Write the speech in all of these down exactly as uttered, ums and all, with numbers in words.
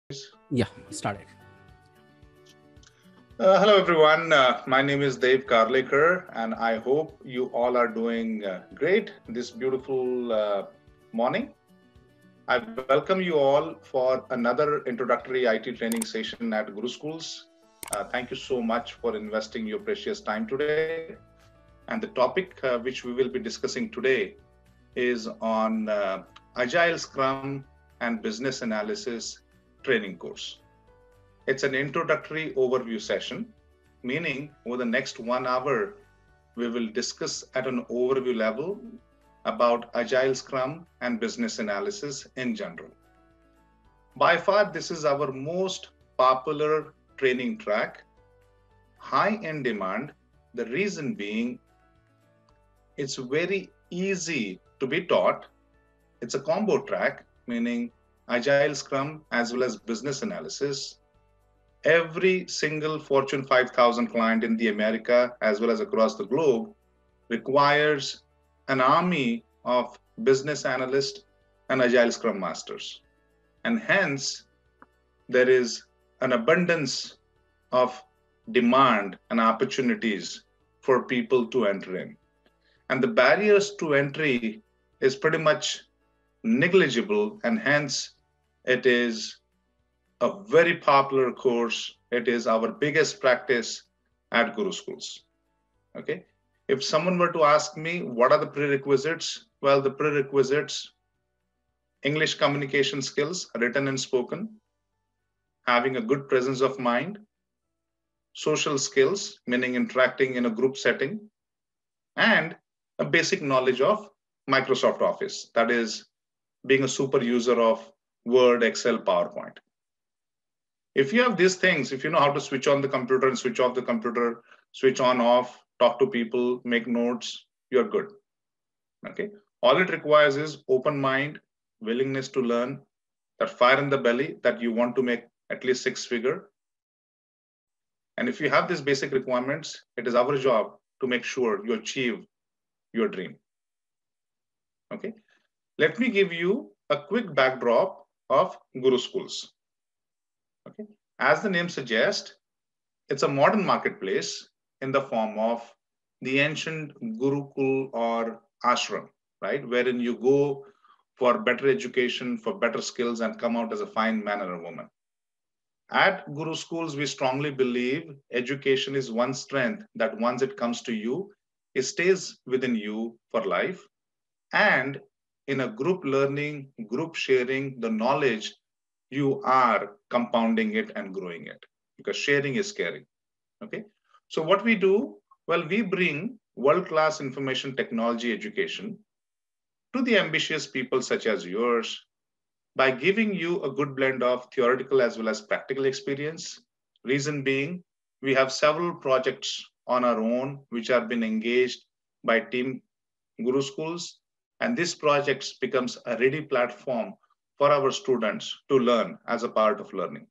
Yeah, started. Uh, hello, everyone. Uh, my name is Dave Karlekar, and I hope you all are doing uh, great this beautiful uh, morning. I welcome you all for another introductory I T training session at Guru Schools. Uh, thank you so much for investing your precious time today. And the topic uh, which we will be discussing today is on uh, Agile Scrum and Business Analysis training course. It's an introductory overview session, meaning over the next one hour, we will discuss at an overview level about Agile Scrum and business analysis in general. By far, this is our most popular training track, high in demand. The reason being, it's very easy to be taught. It's a combo track, meaning Agile Scrum as well as business analysis. Every single Fortune five thousand client in the America as well as across the globe requires an army of business analysts and agile scrum masters. And hence, there is an abundance of demand and opportunities for people to enter in. And the barriers to entry is pretty much negligible, and hence, it is a very popular course. It is our biggest practice at Guru Schools. Okay. If someone were to ask me what are the prerequisites, well, the prerequisites: English communication skills, written and spoken, having a good presence of mind, social skills, meaning interacting in a group setting, and a basic knowledge of Microsoft Office, that is, being a super user of Word, Excel, PowerPoint. If you have these things, if you know how to switch on the computer and switch off the computer, switch on, off, talk to people, make notes, you're good. Okay. All it requires is open mind, willingness to learn, that fire in the belly that you want to make at least six figure. And if you have these basic requirements, it is our job to make sure you achieve your dream. Okay. Let me give you a quick backdrop of Guru Schools. Okay. As the name suggests, it's a modern marketplace in the form of the ancient Gurukul or ashram, right? Wherein you go for better education, for better skills, and come out as a fine man or a woman. At Guru Schools, we strongly believe education is one strength that once it comes to you, it stays within you for life. And in a group learning, group sharing, the knowledge, you are compounding it and growing it, because sharing is caring. Okay. So what we do, well, we bring world-class information technology education to the ambitious people such as yours by giving you a good blend of theoretical as well as practical experience. Reason being, we have several projects on our own which have been engaged by Team Guru Schools, and this project becomes a ready platform for our students to learn as a part of learning.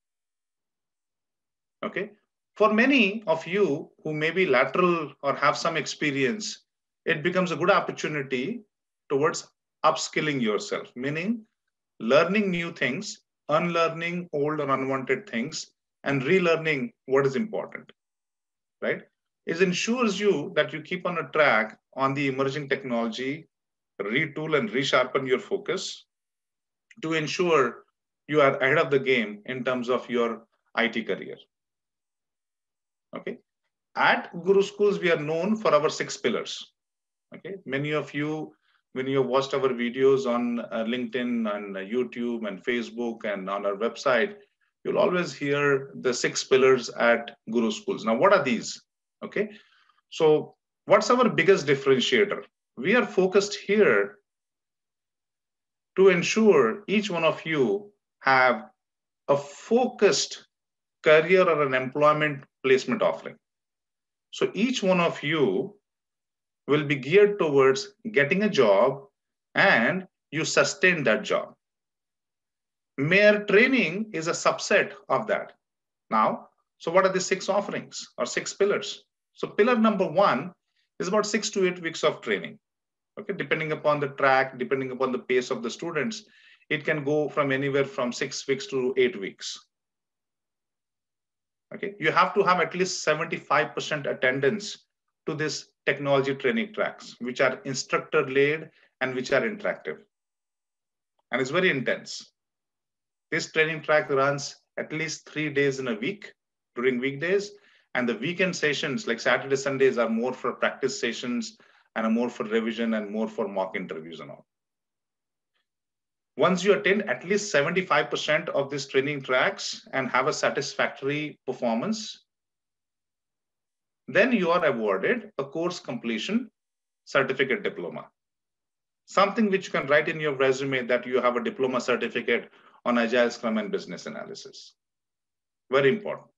Okay. For many of you who may be lateral or have some experience, it becomes a good opportunity towards upskilling yourself, meaning learning new things, unlearning old or unwanted things, and relearning what is important, right? It ensures you that you keep on a track on the emerging technology, retool and resharpen your focus to ensure you are ahead of the game in terms of your I T career. Okay. At Guru Schools, we are known for our six pillars. Okay. Many of you, when you have watched our videos on uh, LinkedIn and uh, YouTube and Facebook and on our website, you'll always hear the six pillars at Guru Schools. Now, what are these? Okay. So, what's our biggest differentiator? We are focused here to ensure each one of you have a focused career or an employment placement offering. So each one of you will be geared towards getting a job and you sustain that job. Mere training is a subset of that. Now, so what are the six offerings or six pillars? So pillar number one is about six to eight weeks of training. Okay, depending upon the track, depending upon the pace of the students, it can go from anywhere from six weeks to eight weeks. Okay, you have to have at least seventy-five percent attendance to this technology training tracks, which are instructor-led and which are interactive. And it's very intense. This training track runs at least three days in a week during weekdays, and the weekend sessions like Saturday, Sundays are more for practice sessions and are more for revision and more for mock interviews and all. Once you attend at least seventy-five percent of these training tracks and have a satisfactory performance, then you are awarded a course completion certificate diploma. Something which you can write in your resume that you have a diploma certificate on Agile, Scrum, and business analysis. Very important.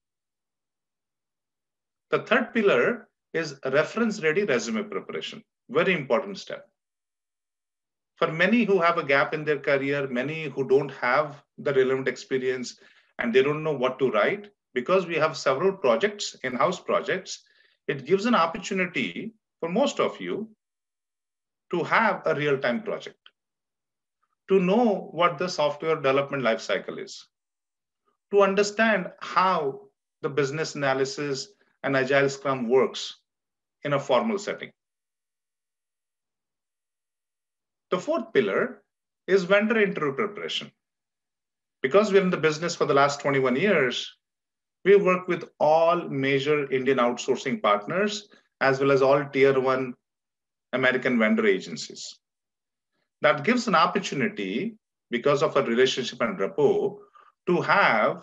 The third pillar is reference-ready resume preparation. Very important step. For many who have a gap in their career, many who don't have the relevant experience and they don't know what to write, because we have several projects, in-house projects, it gives an opportunity for most of you to have a real-time project, to know what the software development lifecycle is, to understand how the business analysis and Agile Scrum works in a formal setting. The fourth pillar is vendor interview preparation. Because we're in the business for the last twenty-one years, we work with all major Indian outsourcing partners, as well as all tier one American vendor agencies. That gives an opportunity, because of a relationship and rapport, to have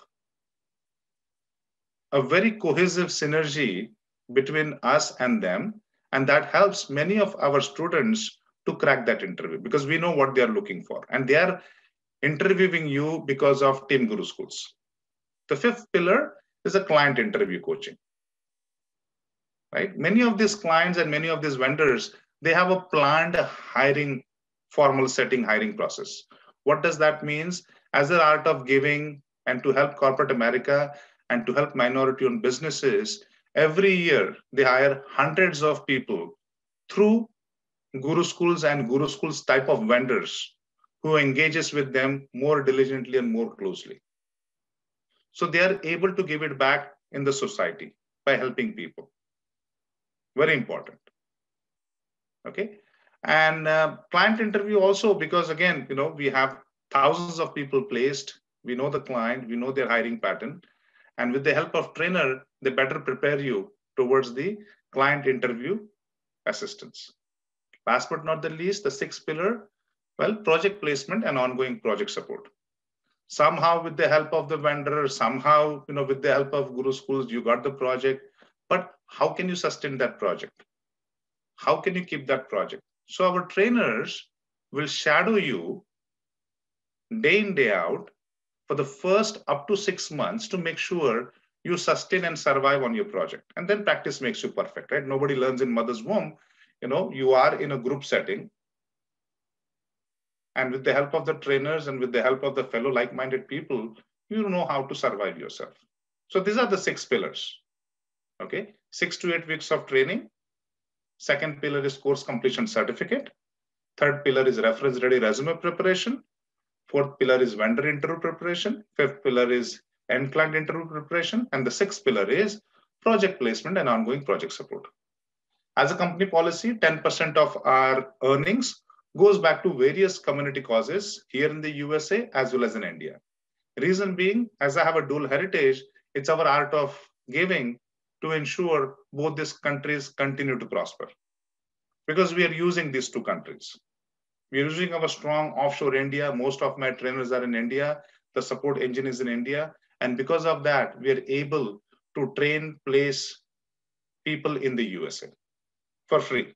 a very cohesive synergy between us and them. And that helps many of our students to crack that interview because we know what they're looking for. And they are interviewing you because of Team Guru Schools. The fifth pillar is a client interview coaching. Right? Many of these clients and many of these vendors, they have a planned hiring, formal setting hiring process. What does that mean? As an art of giving and to help corporate America and to help minority-owned businesses, every year they hire hundreds of people through Guru Schools and Guru Schools type of vendors who engages with them more diligently and more closely. So they are able to give it back in the society by helping people. Very important. Okay. And uh, client interview also, because again, you know, we have thousands of people placed. We know the client, we know their hiring pattern. And with the help of trainer, they better prepare you towards the client interview assistance. Last but not the least, the sixth pillar, well, project placement and ongoing project support. Somehow with the help of the vendor, somehow, you know, with the help of Guru Schools, you got the project, but how can you sustain that project? How can you keep that project? So our trainers will shadow you day in, day out for the first up to six months to make sure you sustain and survive on your project. And then practice makes you perfect, right? Nobody learns in mother's womb. You know, you are in a group setting. And with the help of the trainers and with the help of the fellow like-minded people, you know how to survive yourself. So these are the six pillars, okay? Six to eight weeks of training. Second pillar is course completion certificate. Third pillar is reference-ready resume preparation. Fourth pillar is vendor interview preparation. Fifth pillar is end client interview preparation. And the sixth pillar is project placement and ongoing project support. As a company policy, ten percent of our earnings goes back to various community causes here in the U S A as well as in India. Reason being, as I have a dual heritage, it's our art of giving to ensure both these countries continue to prosper. Because we are using these two countries. We are using our strong offshore India. Most of my trainers are in India. The support engine is in India. And because of that, we are able to train, place people in the U S A for free.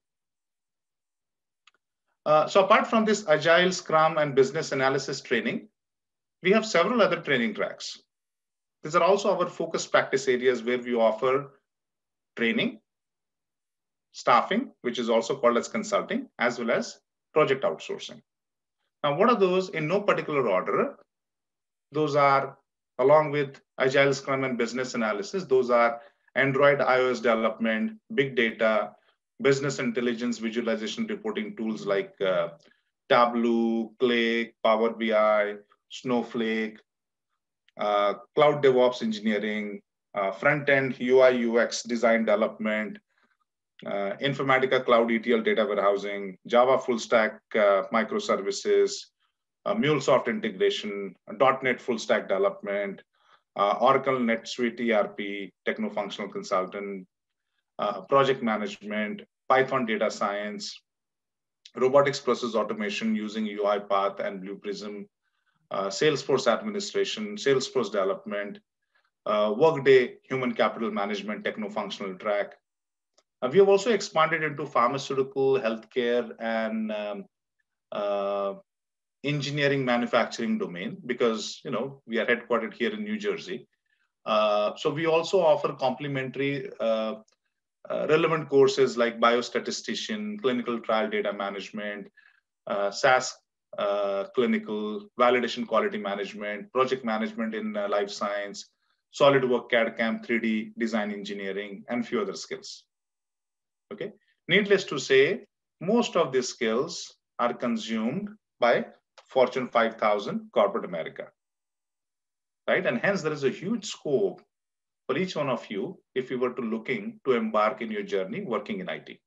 Uh, so apart from this Agile, Scrum, and business analysis training, we have several other training tracks. These are also our focus practice areas where we offer training, staffing, which is also called as consulting, as well as project outsourcing. Now, what are those in no particular order? Those are, along with Agile, Scrum, and business analysis, those are Android, iOS development, big data, business intelligence, visualization reporting tools like uh, Tableau, Qlik, Power B I, Snowflake, uh, cloud DevOps engineering, uh, front-end U I U X design development, uh, Informatica Cloud E T L data warehousing, Java full stack uh, microservices, uh, MuleSoft integration, .NET full stack development, uh, Oracle NetSuite E R P, techno-functional consultant, uh, project management, Python data science, robotics process automation using UiPath and Blue Prism, uh, Salesforce administration, Salesforce development, uh, Workday human capital management, techno-functional track. Uh, we have also expanded into pharmaceutical, healthcare, and um, uh, engineering manufacturing domain because you know we are headquartered here in New Jersey. Uh, so we also offer complementary uh, uh, relevant courses like biostatistician, clinical trial data management, uh, SaaS uh, clinical, validation quality management, project management in uh, life science, SolidWorks, C A D C A M, three D design engineering, and few other skills. Okay. Needless to say, most of these skills are consumed by Fortune five thousand corporate America, right? And hence there is a huge scope for each one of you if you were to looking to embark in your journey working in I T.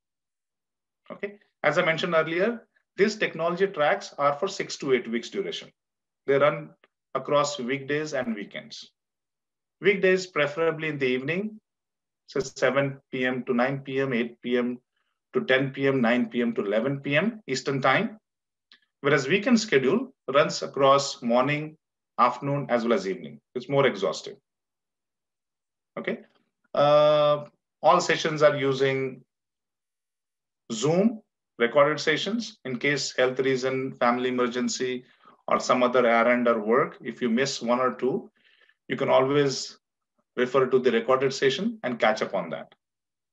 Okay. As I mentioned earlier, these technology tracks are for six to eight weeks duration. They run across weekdays and weekends. Weekdays, preferably in the evening, so seven P M to nine P M, eight P M to ten P M, nine P M to eleven P M Eastern time. Whereas weekend schedule runs across morning, afternoon, as well as evening. It's more exhaustive. Okay. Uh, all sessions are using Zoom recorded sessions in case health reason, family emergency, or some other errand or work. If you miss one or two, you can always refer to the recorded session and catch up on that.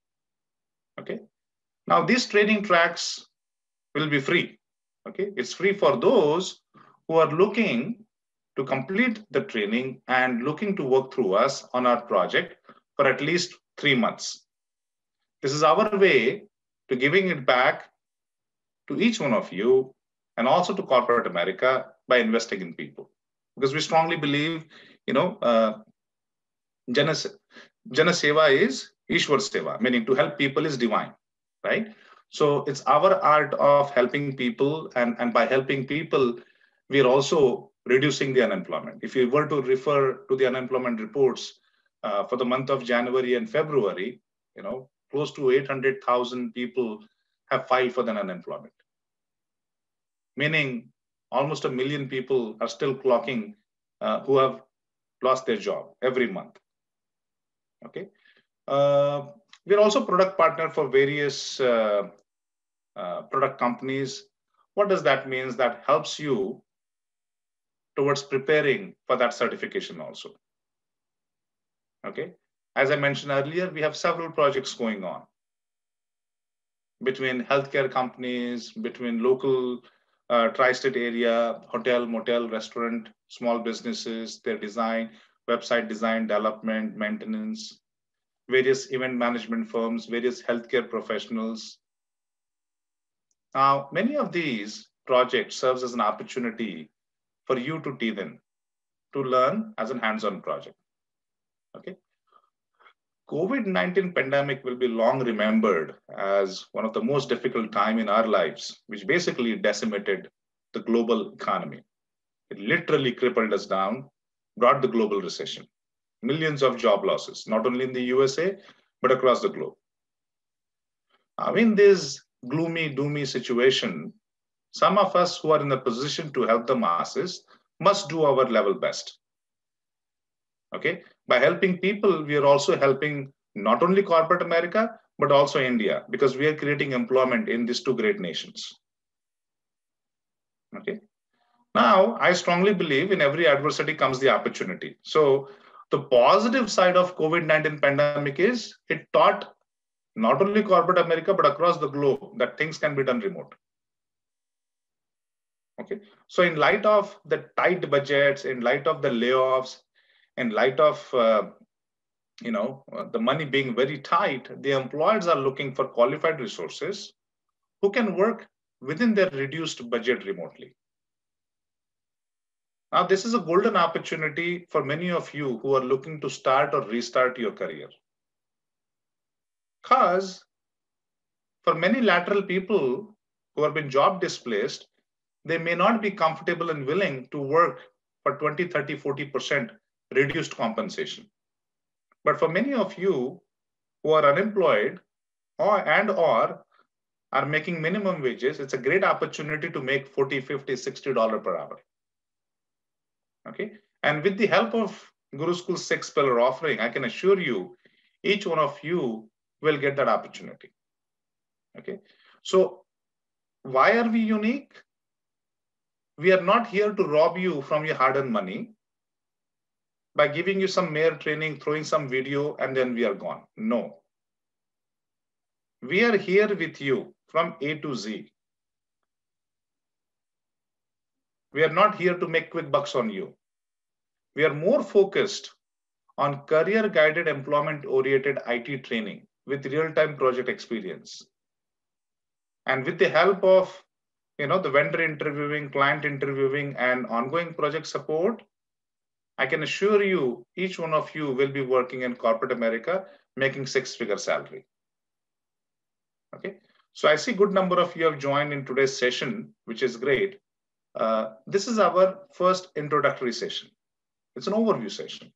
Okay. Now these training tracks will be free. Okay. It's free for those who are looking to complete the training and looking to work through us on our project for at least three months. This is our way to giving it back to each one of you and also to corporate America by investing in people. Because we strongly believe, you know, uh, Jana, Jana Seva is Ishwar Seva, meaning to help people is divine, right? So it's our art of helping people, and, and by helping people, we are also reducing the unemployment. If you were to refer to the unemployment reports uh, for the month of January and February, you know, close to eight hundred thousand people have filed for the unemployment, meaning almost a million people are still clocking uh, who have lost their job every month. Okay. Uh, we're also product partner for various uh, uh, product companies. What does that mean? That helps you towards preparing for that certification also. Okay. As I mentioned earlier, we have several projects going on between healthcare companies, between local uh, tri-state area, hotel, motel, restaurant, small businesses, their design, website design, development, maintenance, various event management firms, various healthcare professionals. Now, many of these projects serves as an opportunity for you to teach in, to learn as a hands-on project. Okay. COVID nineteen pandemic will be long remembered as one of the most difficult time in our lives, which basically decimated the global economy. It literally crippled us down, brought the global recession, millions of job losses, not only in the U S A, but across the globe. Now, in this gloomy, doomy situation, some of us who are in a position to help the masses must do our level best. Okay, by helping people, we are also helping not only corporate America, but also India, because we are creating employment in these two great nations. Okay, now I strongly believe in every adversity comes the opportunity. So the positive side of COVID nineteen pandemic is it taught not only corporate America, but across the globe that things can be done remote. Okay, so in light of the tight budgets, in light of the layoffs, in light of uh, you know the money being very tight, the employers are looking for qualified resources who can work within their reduced budget remotely. Now, this is a golden opportunity for many of you who are looking to start or restart your career. Because for many lateral people who have been job displaced, they may not be comfortable and willing to work for twenty, thirty, forty percent reduced compensation. But for many of you who are unemployed or and or are making minimum wages, it's a great opportunity to make forty, fifty, sixty dollars per hour. Okay. And with the help of Guru School six pillar offering, I can assure you, each one of you will get that opportunity. Okay. So why are we unique? We are not here to rob you from your hard-earned money by giving you some mere training, throwing some video, and then we are gone. No. We are here with you from A to Z. We are not here to make quick bucks on you. We are more focused on career-guided, employment-oriented I T training with real-time project experience. And with the help of you know, the vendor interviewing, client interviewing, and ongoing project support, I can assure you, each one of you will be working in corporate America, making six-figure salary. Okay, so I see good number of you have joined in today's session, which is great. Uh, this is our first introductory session. It's an overview session.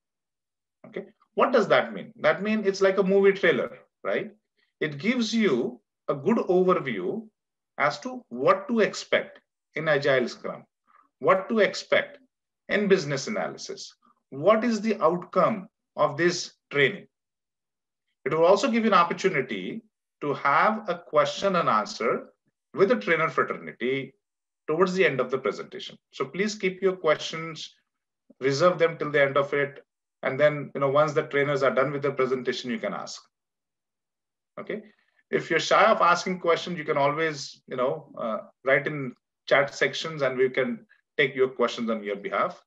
Okay, what does that mean? That means it's like a movie trailer, right? It gives you a good overview as to what to expect in Agile Scrum, what to expect in business analysis, what is the outcome of this training. It will also give you an opportunity to have a question and answer with the trainer fraternity towards the end of the presentation. So please keep your questions, reserve them till the end of it. And then, you know, once the trainers are done with the presentation, you can ask. Okay. If you're shy of asking questions, you can always, you know, uh, write in chat sections and we can take your questions on your behalf.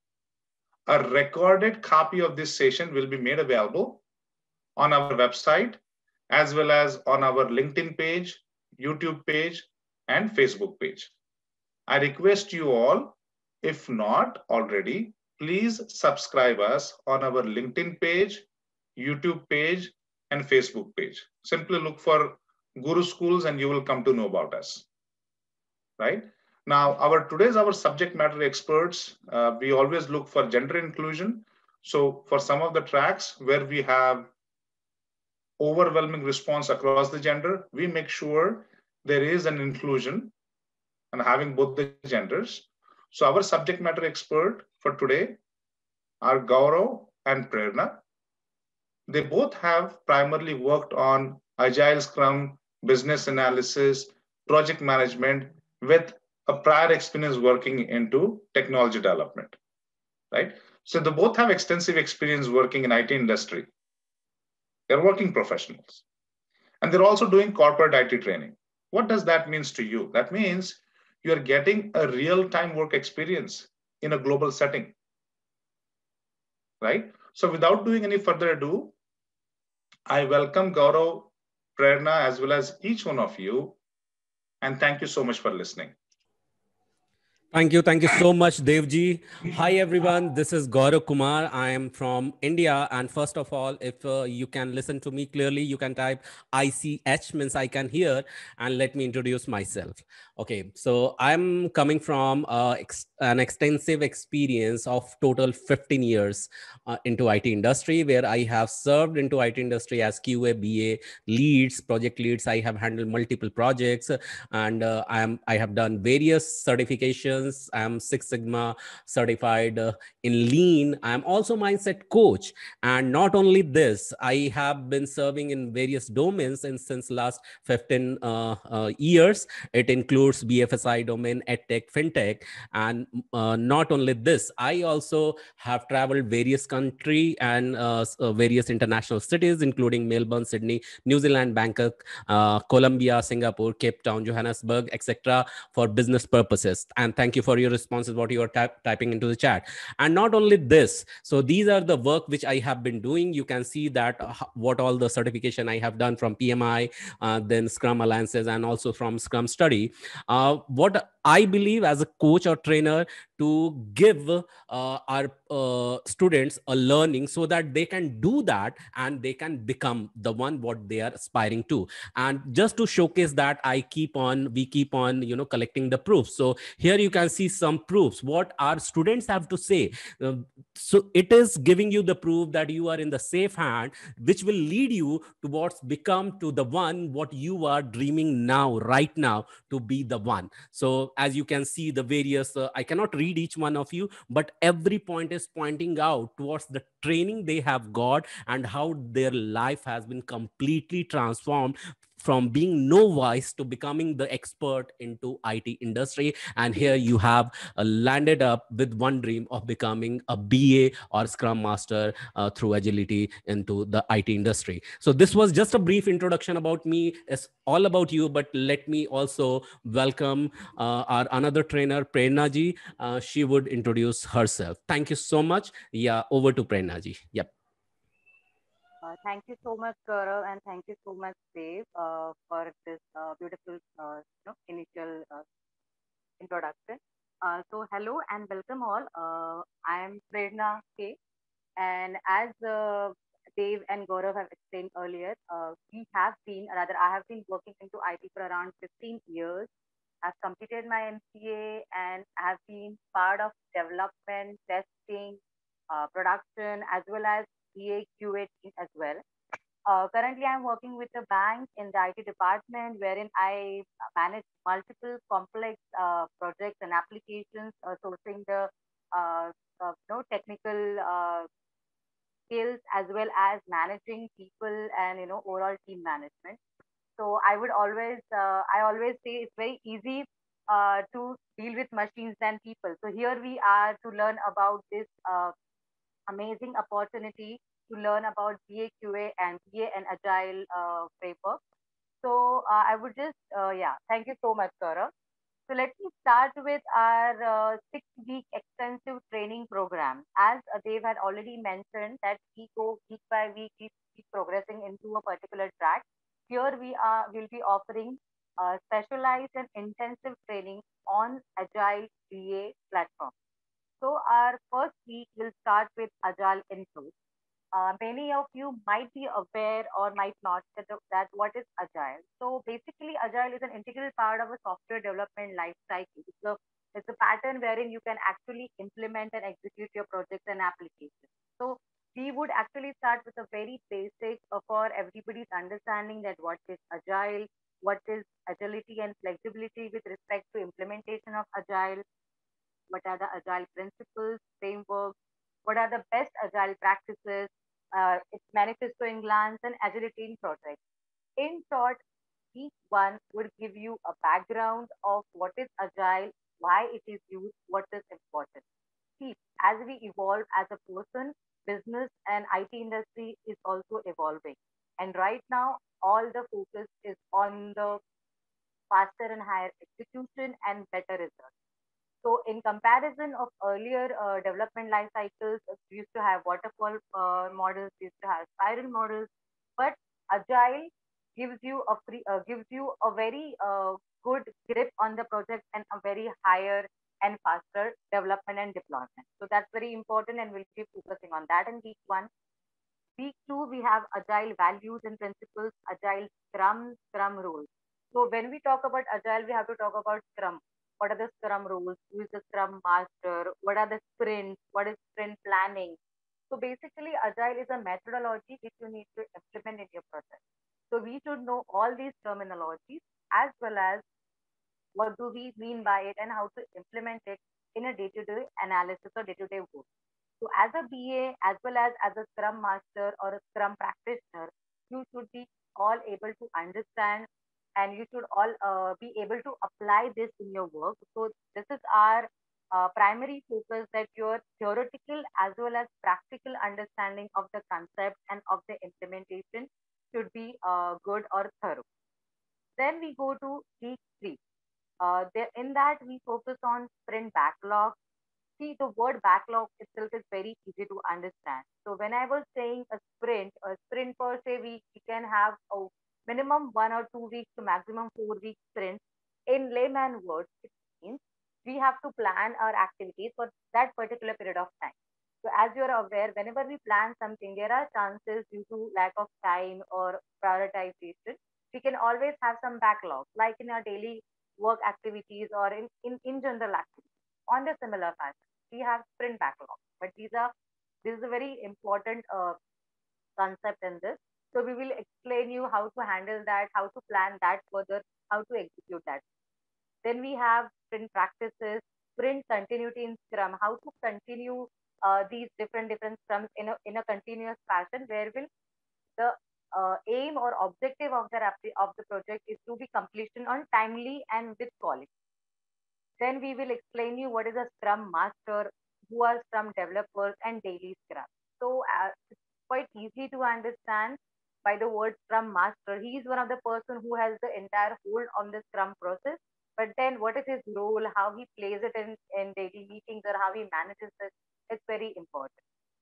A recorded copy of this session will be made available on our website, as well as on our LinkedIn page, YouTube page, and Facebook page. I request you all, if not already, please subscribe us on our LinkedIn page, YouTube page, and Facebook page. Simply look for Guru Schools and you will come to know about us, right? Now, our today's our subject matter experts, uh, we always look for gender inclusion. So for some of the tracks where we have overwhelming response across the gender, we make sure there is an inclusion and having both the genders. So our subject matter expert for today are Gaurav and Prerna. They both have primarily worked on Agile Scrum, business analysis, project management with a prior experience working into technology development, right? So they both have extensive experience working in I T industry. They're working professionals. And they're also doing corporate I T training. What does that mean to you? That means you're getting a real-time work experience in a global setting, right? So without doing any further ado, I welcome Gaurav, Prerna, as well as each one of you. And thank you so much for listening. Thank you. Thank you so much, Devji. Hi, everyone. This is Gaurav Kumar. I am from India. And first of all, if uh, you can listen to me clearly, you can type I C H, means I can hear, and let me introduce myself. Okay, so I'm coming from uh, ex an extensive experience of total fifteen years uh, into I T industry, where I have served into I T industry as Q A, B A leads, project leads. I have handled multiple projects, and uh, I am I have done various certifications. I am Six Sigma certified uh, in Lean. I am also mindset coach. And not only this, I have been serving in various domains and since last fifteen uh, uh, years. It includes B F S I domain, EdTech, FinTech. And uh, not only this, I also have traveled various country and uh, uh, various international cities, including Melbourne, Sydney, New Zealand, Bangkok, uh, Colombia, Singapore, Cape Town, Johannesburg, et cetera for business purposes. And thank you for your responses, what you are type, typing into the chat. And not only this, so these are the work which I have been doing. You can see that uh, what all the certification I have done from P M I, uh, then Scrum Alliances, and also from Scrum Study. Uh, what I believe as a coach or trainer to give uh, our uh, students a learning so that they can do that and they can become the one what they are aspiring to. And just to showcase that, I keep on we keep on you know collecting the proofs. So here you can see some proofs what our students have to say. Uh, so it is giving you the proof that you are in the safe hand, which will lead you towards become to the one what you are dreaming now, right now, to be the one. So as you can see the various uh, I cannot read each one of you, but every point is pointing out towards the training they have got and how their life has been completely transformed from being novice to becoming the expert into I T industry. And here you have uh, landed up with one dream of becoming a B A or Scrum Master uh, through agility into the I T industry. So this was just a brief introduction about me. It's all about you, but let me also welcome uh, our another trainer, Prerna ji. Uh, she would introduce herself. Thank you so much. Yeah, over to Prerna ji. Yep. Uh, thank you so much, Gaurav, and thank you so much, Dave, uh, for this uh, beautiful uh, you know, initial uh, introduction. Uh, so, hello and welcome all. Uh, I am Prerna K, and as uh, Dave and Gaurav have explained earlier, uh, we have been, rather, I have been working into I T for around fifteen years. I've completed my M C A and have been part of development, testing, uh, production, as well as B A Q A team as well. Uh, currently, I'm working with a bank in the I T department, wherein I manage multiple complex uh, projects and applications, uh, sourcing the uh, uh, you know, technical uh, skills as well as managing people and you know overall team management. So I would always, uh, I always say it's very easy uh, to deal with machines than people. So here we are to learn about this uh, amazing opportunity to learn about B A Q A and B A and Agile uh, framework. So uh, I would just, uh, yeah, thank you so much, Gaurav. So let me start with our uh, six-week extensive training program. As uh, Dave had already mentioned that we go week by week, we keep progressing into a particular track. Here we are, will be offering uh, specialized and intensive training on Agile B A platform. So our first week will start with Agile Intro. Uh, many of you might be aware or might not that, the- that what is agile. So basically, agile is an integral part of a software development life cycle. It's a, it's a pattern wherein you can actually implement and execute your projects and applications. So we would actually start with a very basic uh, for everybody's understanding that what is agile, what is agility and flexibility with respect to implementation of agile, what are the agile principles, frameworks, what are the best agile practices, uh, its manifesto in glance, and agility in project. In short, each one would give you a background of what is agile, why it is used, what is important. See, as we evolve as a person, business and I T industry is also evolving. And right now, all the focus is on the faster and higher execution and better results. So in comparison of earlier uh, development life cycles, uh, we used to have waterfall uh, models, we used to have spiral models, but agile gives you a free, uh, gives you a very uh, good grip on the project and a very higher and faster development and deployment. So that's very important, and we'll keep focusing on that in week one. Week two, we have agile values and principles, agile scrum, scrum rules. So when we talk about agile, we have to talk about scrum. What are the scrum rules? Who is the scrum master? What are the sprints? What is sprint planning? So basically, agile is a methodology which you need to implement in your project. So we should know all these terminologies as well as what do we mean by it and how to implement it in a day-to-day analysis or day-to-day work. So as a B A, as well as as a Scrum Master or a Scrum practitioner, you should be all able to understand and you should all uh, be able to apply this in your work. So this is our uh, primary focus that your theoretical as well as practical understanding of the concept and of the implementation should be uh, good or thorough. Then we go to week three. Uh, there, in that, we focus on sprint backlog. See, the word backlog itself is very easy to understand. So when I was saying a sprint, a sprint per se, we, we can have a minimum one or two weeks to maximum four week sprint. In layman words, it means we have to plan our activities for that particular period of time. So as you're aware, whenever we plan something, there are chances due to lack of time or prioritization. We can always have some backlog, like in our daily work activities or in, in, in general activities. On the similar fashion, we have sprint backlog, but these are this is a very important uh, concept in this. So we will explain you how to handle that, how to plan that further, how to execute that. Then we have sprint practices, sprint continuity in Scrum, how to continue uh, these different different scrums in a in a continuous fashion, where will the uh, aim or objective of the rap- of the project is to be completion on timely and with quality. Then we will explain you what is a Scrum Master, who are Scrum developers, and daily Scrum. So uh, it's quite easy to understand by the word Scrum Master. He is one of the person who has the entire hold on the Scrum process. But then, what is his role? How he plays it in, in daily meetings, or how he manages it? It's very important.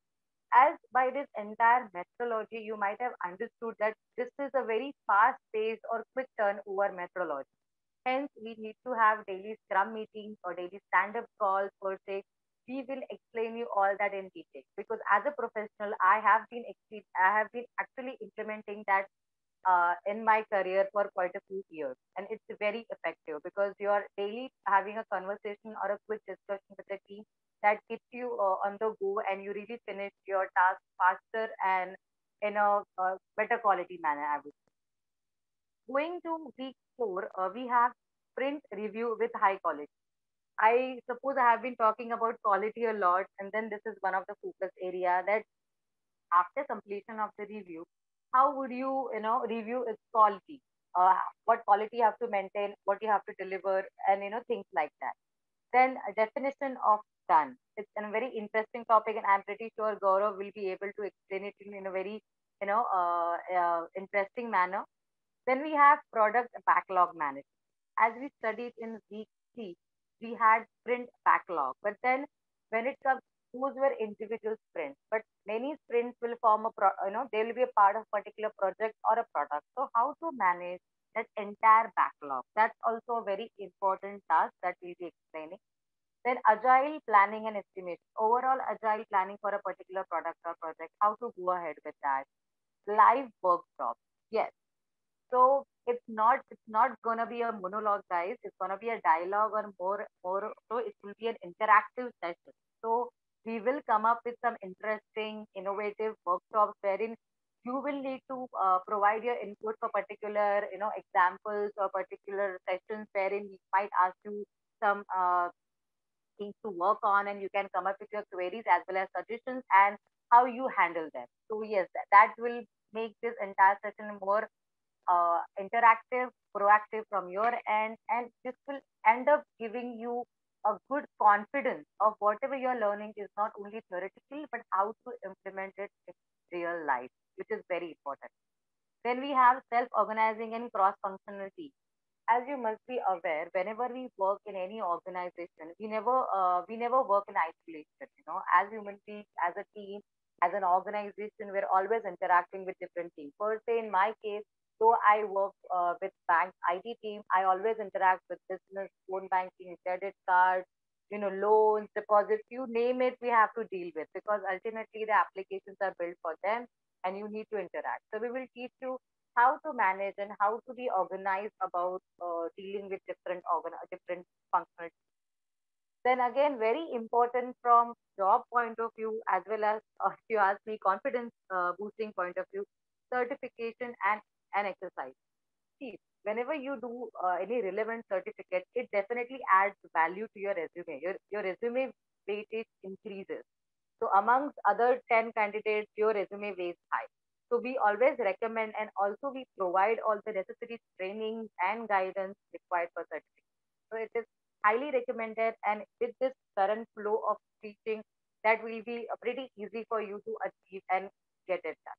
As by this entire methodology, you might have understood that this is a very fast paced or quick turnover methodology. Hence, we need to have daily scrum meetings or daily stand up calls per se. We will explain you all that in detail, because as a professional, I have been expe- I have been actually implementing that uh, in my career for quite a few years, and it's very effective because you're daily having a conversation or a quick discussion with the team that keeps you uh, on the go, and you really finish your task faster and in a uh, better quality manner, I would say. Going to week four, uh, we have sprint review with high quality. I suppose I have been talking about quality a lot, and then this is one of the focus area that after completion of the review, how would you, you know, review its quality? Uh, what quality you have to maintain, what you have to deliver, and you know things like that. Then a definition of done. It's a very interesting topic, and I'm pretty sure Gaurav will be able to explain it in, in a very, you know, uh, uh, interesting manner. Then we have product backlog management. As we studied in week three, we had sprint backlog. But then when it comes, those were individual sprints. But many sprints will form a, pro, you know, they will be a part of particular project or a product. So how to manage that entire backlog? That's also a very important task that we'll be explaining. Then agile planning and estimation. Overall agile planning for a particular product or project. How to go ahead with that? Live workshops. Yes, so it's not it's not gonna be a monologue, guys. It's gonna be a dialogue or more more. So it will be an interactive session. So we will come up with some interesting, innovative workshops wherein you will need to uh, provide your input for particular, you know, examples or particular sessions wherein we might ask you some uh, things to work on, and you can come up with your queries as well as suggestions and how you handle them. So yes, that, that will make this entire session more uh, interactive, proactive from your end, and this will end up giving you a good confidence of whatever you're learning is not only theoretical but how to implement it in real life, which is very important. Then we have self-organizing and cross-functionality. As you must be aware, whenever we work in any organization, we never uh, we never work in isolation. You know, as human beings, as a team, as an organization, we're always interacting with different teams. Per se, in my case, though I work uh, with bank I T team, I always interact with business, phone banking, credit cards, you know, loans, deposits, you name it, we have to deal with, because ultimately the applications are built for them and you need to interact. So we will teach you how to manage and how to be organized about uh, dealing with different organ- different functional. Then again, very important from job point of view, as well as uh, if you ask me, confidence uh, boosting point of view, certification and an exercise. See, whenever you do uh, any relevant certificate, it definitely adds value to your resume. Your your resume weightage increases. So amongst other ten candidates, your resume weighs high. So we always recommend, and also we provide all the necessary training and guidance required for certificate. So it is highly recommended, and with this current flow of teaching, that will be uh, pretty easy for you to achieve and get it done.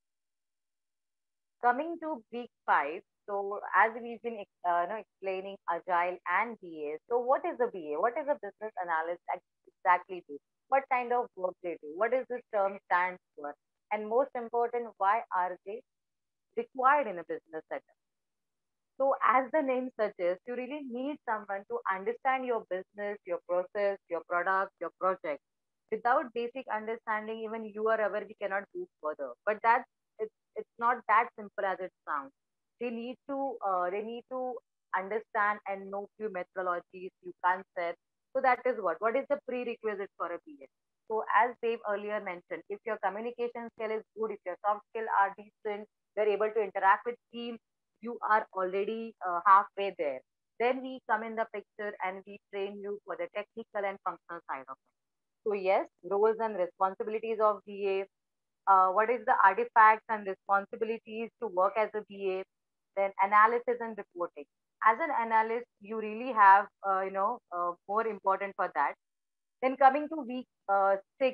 Coming to week five, so as we've been ex- uh, you know, explaining agile and B A, so what is a B A? What is a business analyst ex- exactly do? What kind of work they do? What does this term stand for? And most important, why are they required in a business setup? So, as the name suggests, you really need someone to understand your business, your process, your product, your project. Without basic understanding, even you are aware we cannot move further. But that's it's, it's not that simple as it sounds. They need to uh, they need to understand and know few methodologies, few concepts. So that is what what is the prerequisite for a B A. So as Dave earlier mentioned, if your communication skill is good, if your soft skill are decent, you're able to interact with team, you are already uh, halfway there. Then we come in the picture and we train you for the technical and functional side of it. So yes, roles and responsibilities of B A. Uh, what is the artifacts and responsibilities to work as a B A? Then analysis and reporting. As an analyst, you really have, uh, you know, uh, more important for that. Then coming to week uh, six,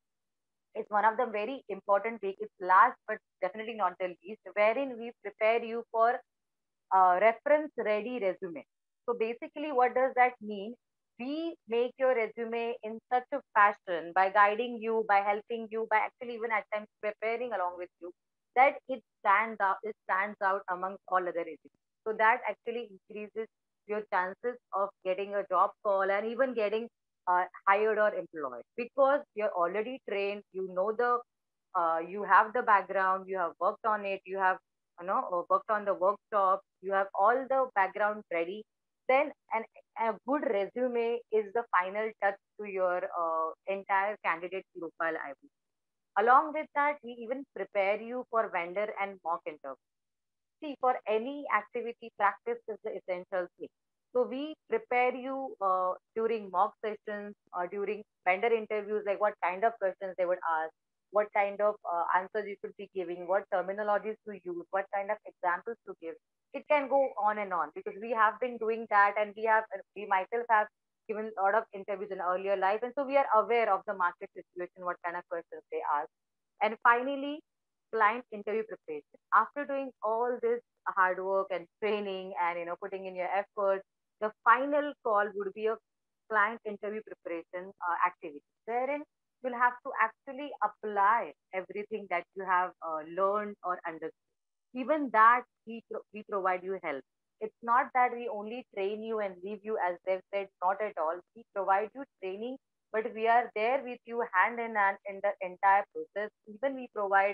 it's one of the very important week. It's last, but definitely not the least, wherein we prepare you for uh, reference ready resume. So basically, what does that mean? We make your resume in such a fashion by guiding you, by helping you, by actually even at times preparing along with you, that it stands out, it stands out amongst all other resumes. So that actually increases your chances of getting a job call and even getting uh, hired or employed because you're already trained. You know the, uh, you have the background, you have worked on it, you have you know uh, worked on the workshop, you have all the background ready. Then an, a good resume is the final touch to your uh, entire candidate profile, I would. Along with that, we even prepare you for vendor and mock interview. See, for any activity, practice is the essential thing. So we prepare you uh, during mock sessions or during vendor interviews, like what kind of questions they would ask, what kind of uh, answers you should be giving, what terminologies to use, what kind of examples to give. It can go on and on because we have been doing that, and we have we myself have given a lot of interviews in earlier life, and so we are aware of the market situation, what kind of questions they ask. And finally, client interview preparation. After doing all this hard work and training and you know putting in your effort, the final call would be a client interview preparation uh, activity, wherein you'll have to actually apply everything that you have uh, learned or understood. Even that we pro- we provide you help. It's not that we only train you and leave you as they've said, not at all. We provide you training, but we are there with you hand in hand in the entire process. Even we provide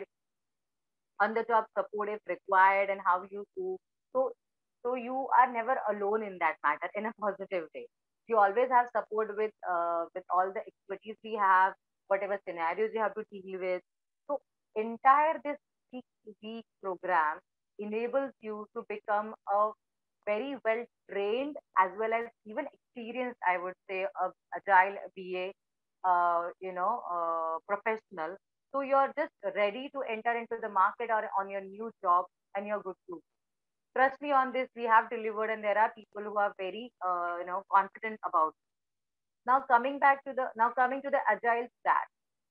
on the job support if required and how you do. So, so you are never alone in that matter in a positive way. You always have support with uh, with all the expertise we have, whatever scenarios you have to deal with. So entire this six week program enables you to become a very well trained as well as even experienced, I would say, a agile B A, uh, you know, uh, professional. So you're just ready to enter into the market or on your new job, and you're good to. Trust me on this, we have delivered, and there are people who are very, uh, you know, confident about it. Now coming back to the now coming to the agile stack.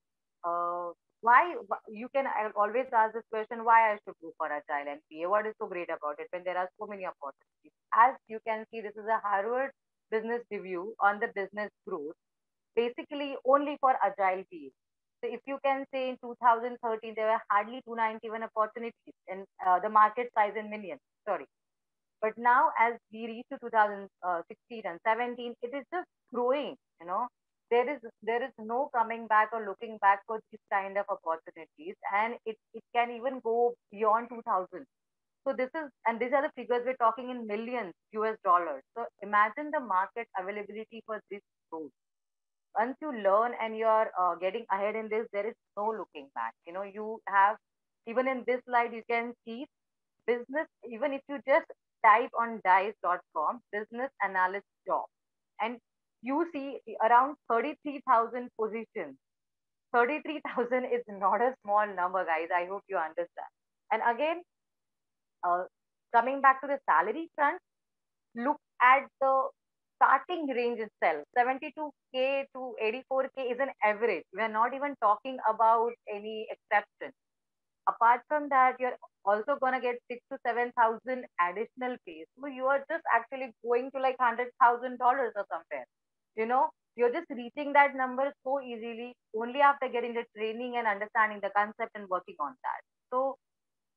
Uh, why wh- you can I always ask this question, why I should go for agile and P A? What is so great about it when there are so many opportunities? As you can see, this is a Harvard Business Review on the business growth, basically only for agile P A. So if you can say in two thousand thirteen, there were hardly two hundred ninety-one opportunities in uh, the market size in millions. Sorry. But now, as we reach to two thousand sixteen and seventeen, it is just growing. You know, there is there is no coming back or looking back for these kind of opportunities, and it it can even go beyond two thousand. So this is, and these are the figures we're talking in millions U S dollars. So imagine the market availability for this growth. Once you learn and you're uh, getting ahead in this, there is no looking back. You know, you have, even in this slide, you can see business, even if you just type on dice dot com business analyst job, and you see around thirty-three thousand positions. thirty-three thousand is not a small number, guys. I hope you understand. And again, uh, coming back to the salary front, look at the starting range itself. seventy-two k to eighty-four k is an average. We are not even talking about any exception. Apart from that, you're also gonna get six to seven thousand additional pay. So you are just actually going to like hundred thousand dollars or somewhere. You know, you're just reaching that number so easily only after getting the training and understanding the concept and working on that. So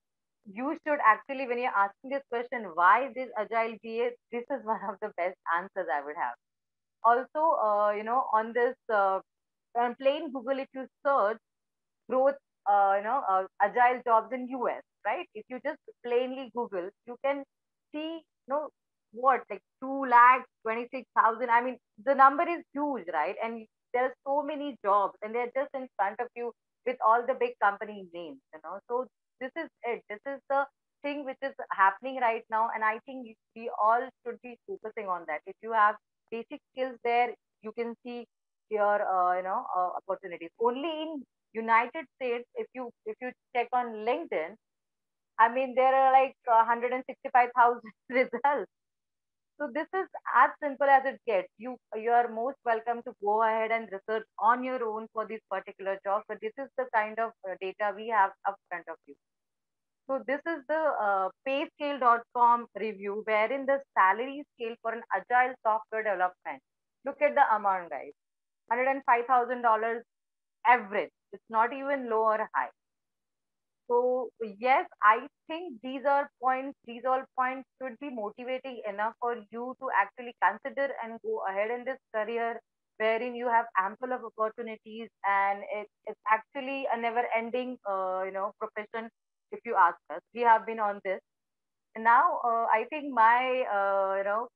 you should actually, when you're asking this question, why this agile B A, this is one of the best answers I would have. Also, uh, you know, on this, uh, on plain Google, if you search growth, uh, you know, uh, agile jobs in U S, right? If you just plainly Google, you can see, you know, what, like two lakh twenty-six thousand. I mean, the number is huge, right? And there are so many jobs, and they're just in front of you with all the big company names, you know. So this is it. This is the thing which is happening right now, and I think we all should be focusing on that. If you have basic skills there, you can see your, uh, you know, uh, opportunities. Only in United States, if you if you check on LinkedIn, I mean there are like uh, one hundred sixty-five thousand results. So this is as simple as it gets. You you are most welcome to go ahead and research on your own for this particular job. But this is the kind of uh, data we have up front of you. So this is the uh, payscale dot com review, wherein the salary scale for an agile software development. Look at the amount, guys. one hundred five thousand dollars average. It's not even low or high. So yes, I think these are points, these all points should be motivating enough for you to actually consider and go ahead in this career wherein you have ample of opportunities, and it, it's actually a never ending uh, you know profession if you ask us. We have been on this. And now uh, I think my uh, you know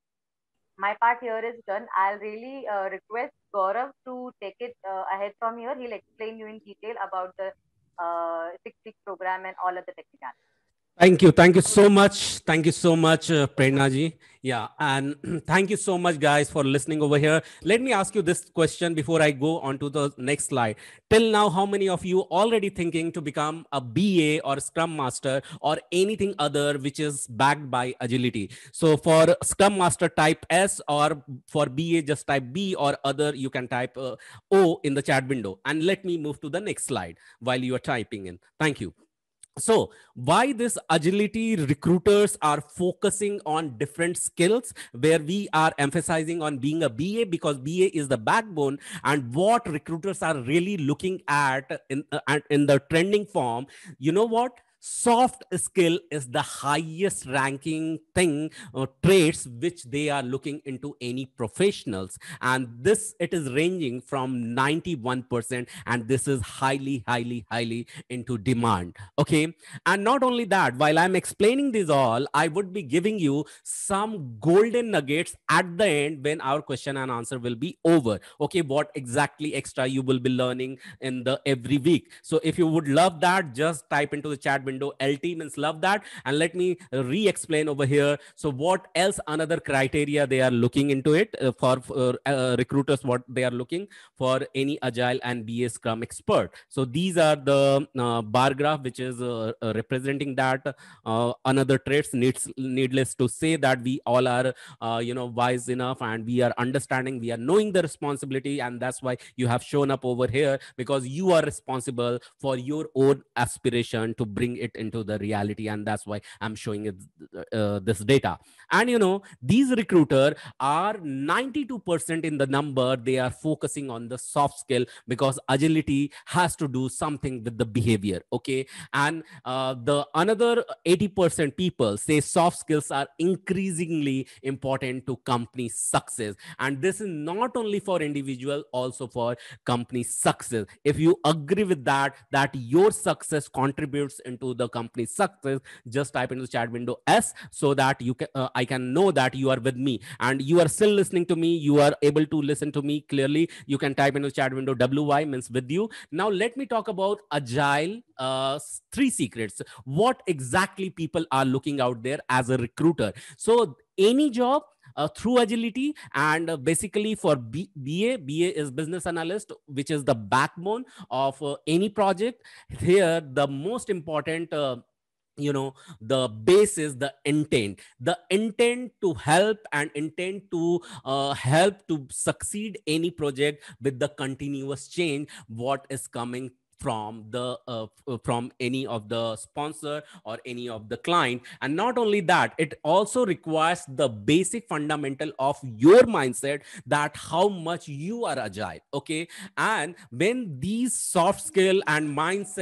my part here is done. I'll really uh, request Gaurav to take it uh, ahead from here. He'll explain you in detail about the uh, six week program and all of the technicalities. Thank you. Thank you so much. Thank you so much, uh, Prerna ji. Yeah. And thank you so much, guys, for listening over here. Let me ask you this question before I go on to the next slide. Till now, how many of you already thinking to become a B A or Scrum Master or anything other which is backed by agility? So for Scrum Master, type S, or for B A, just type B, or other, you can type uh, O in the chat window. And let me move to the next slide while you are typing in. Thank you. So why this agility recruiters are focusing on different skills, where we are emphasizing on being a B A, because B A is the backbone, and what recruiters are really looking at in, uh, in the trending form, you know what? Soft skill is the highest ranking thing, uh, traits which they are looking into any professionals, and this, it is ranging from ninety-one percent, and this is highly highly highly into demand. Okay. And not only that, while I'm explaining this all, I would be giving you some golden nuggets at the end when our question and answer will be over. Okay, what exactly extra you will be learning in the every week. So if you would love that, just type into the chat window L T means love that, and let me re-explain over here. So what else, another criteria they are looking into it, uh, for, for uh, recruiters, what they are looking for any agile and B A Scrum expert. So these are the uh, bar graph which is uh, uh, representing that. Uh, another traits, needs needless to say that we all are uh, you know wise enough, and we are understanding, we are knowing the responsibility, and that's why you have shown up over here, because you are responsible for your own aspiration to bring it into the reality, and that's why I'm showing it uh, this data. And you know these recruiter are ninety-two percent in the number, they are focusing on the soft skill, because agility has to do something with the behavior. Okay. And uh, the another eighty percent people say soft skills are increasingly important to company success, and this is not only for individual, also for company success. If you agree with that, that your success contributes into the company's success, just type into the chat window S, so that you can uh, I can know that you are with me and you are still listening to me, you are able to listen to me clearly. You can type into the chat window W Y means with you. Now let me talk about agile uh, three secrets, what exactly people are looking out there as a recruiter. So any job uh, through agility, and uh, basically for B- BA, BA is business analyst, which is the backbone of uh, any project. Here the most important uh, you know the base is the intent, the intent to help, and intent to uh, help to succeed any project with the continuous change what is coming from the uh, from any of the sponsor or any of the client. And not only that, it also requires the basic fundamental of your mindset, that how much you are agile. Okay. And when these soft skill and mindset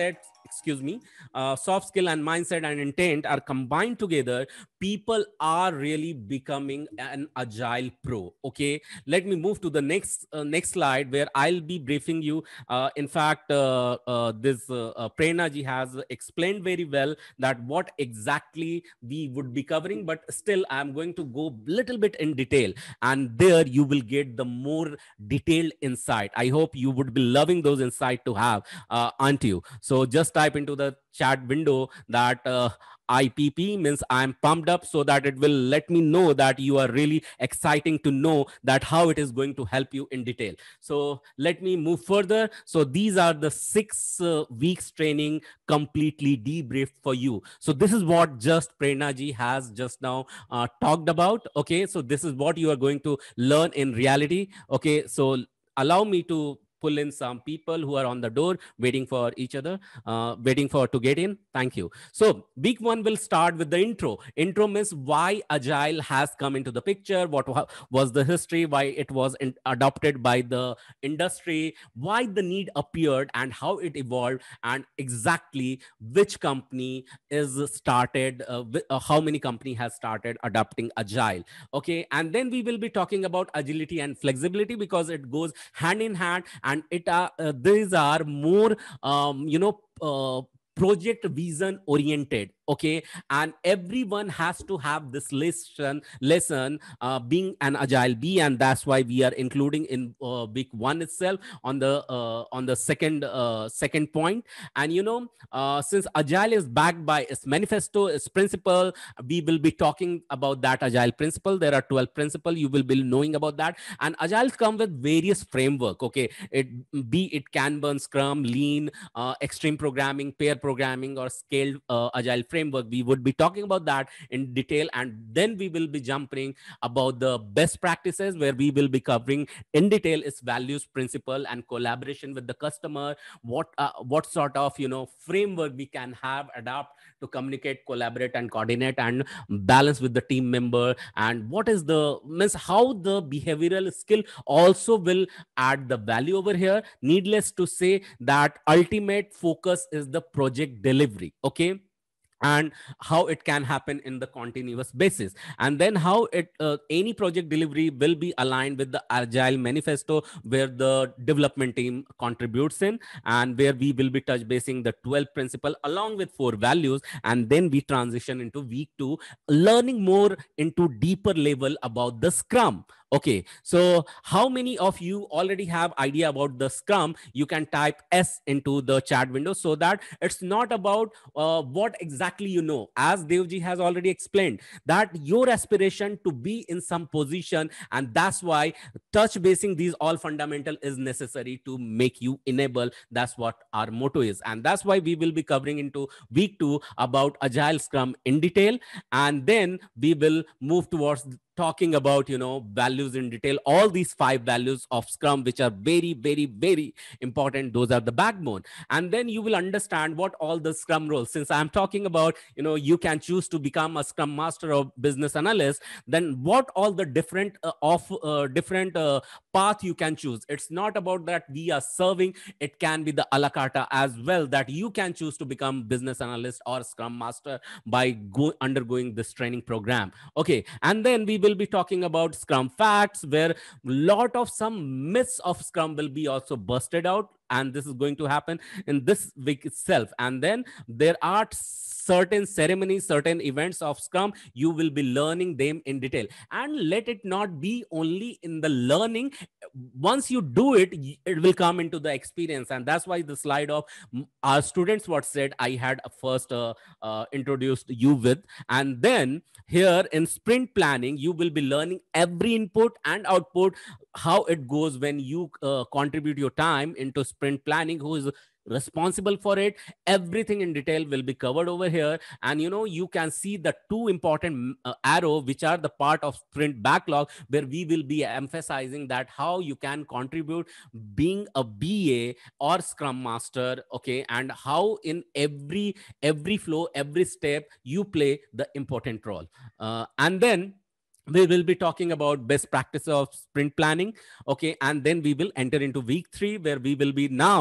excuse me, uh, soft skill and mindset and intent are combined together, people are really becoming an agile pro. Okay, let me move to the next uh, next slide where I'll be briefing you. Uh, in fact, uh, uh, this uh, uh, Prerna ji has explained very well that what exactly we would be covering, but still I'm going to go little bit in detail, and there you will get the more detailed insight. I hope you would be loving those insight to have, uh, aren't you? So just type into the chat window that uh, I P P means I'm pumped up, so that it will let me know that you are really exciting to know that how it is going to help you in detail. So let me move further. So these are the six uh, weeks training completely debriefed for you. So this is what just Prerna ji has just now uh, talked about. Okay, so this is what you are going to learn in reality. Okay, so allow me to pull in some people who are on the door waiting for each other, uh, waiting for to get in. Thank you. So week one will start with the intro. Intro means why agile has come into the picture, what was the history, why it was in, adopted by the industry, why the need appeared and how it evolved, and exactly which company is started, uh, uh, how many company has started adopting agile. Okay, and then we will be talking about agility and flexibility because it goes hand in hand, and it are uh, these are more um, you know uh, project vision oriented. Okay, and everyone has to have this lesson lesson uh, being an agile bee, and that's why we are including in uh, week one itself on the uh, on the second uh, second point. And you know uh, since agile is backed by its manifesto, its principle, we will be talking about that agile principle. There are twelve principles, you will be knowing about that. And agile come with various framework. Okay, it be it Kanban, Scrum, Lean, uh, extreme programming, pair programming, or scaled uh, agile framework. We would be talking about that in detail, and then we will be jumping about the best practices, where we will be covering in detail its values, principle, and collaboration with the customer. What uh, what sort of you know framework we can have adapt to communicate, collaborate, and coordinate, and balance with the team member, and what is the means how the behavioral skill also will add the value over here. Needless to say that ultimate focus is the project delivery. Okay, and how it can happen in the continuous basis, and then how it uh, any project delivery will be aligned with the agile manifesto, where the development team contributes in, and where we will be touch basing the twelve principle along with four values. And then we transition into week two, learning more into deeper level about the Scrum. Okay, so how many of you already have idea about the Scrum? You can type S into the chat window, so that it's not about uh, what exactly you know. As Devji has already explained, that your aspiration to be in some position, and that's why touch basing these all fundamental is necessary to make you enable. That's what our motto is, and that's why we will be covering into week two about agile Scrum in detail. And then we will move towards talking about you know values in detail, all these five values of Scrum, which are very very very important. Those are the backbone. And then you will understand what all the Scrum roles, since I'm talking about you know you can choose to become a Scrum master or business analyst, then what all the different uh, of uh, different uh, path you can choose. It's not about that we are serving, it can be the a la carte as well, that you can choose to become business analyst or Scrum master by go undergoing this training program. Okay, and then we will be talking about Scrum facts, where lot of some myths of Scrum will be also busted out, and this is going to happen in this week itself. And then there are certain ceremonies, certain events of Scrum, you will be learning them in detail. And let it not be only in the learning. Once you do it, it will come into the experience. And that's why the slide of our students what said I had first uh, uh, introduced you with. And then here in sprint planning, you will be learning every input and output, how it goes when you uh, contribute your time into sprint planning, who is responsible for it. Everything in detail will be covered over here. And you know you can see the two important uh, arrow, which are the part of sprint backlog, where we will be emphasizing that how you can contribute being a B A or Scrum master. Okay, and how in every every flow, every step, you play the important role. Uh, and then we will be talking about best practice of sprint planning. Okay, and then we will enter into week three, where we will be now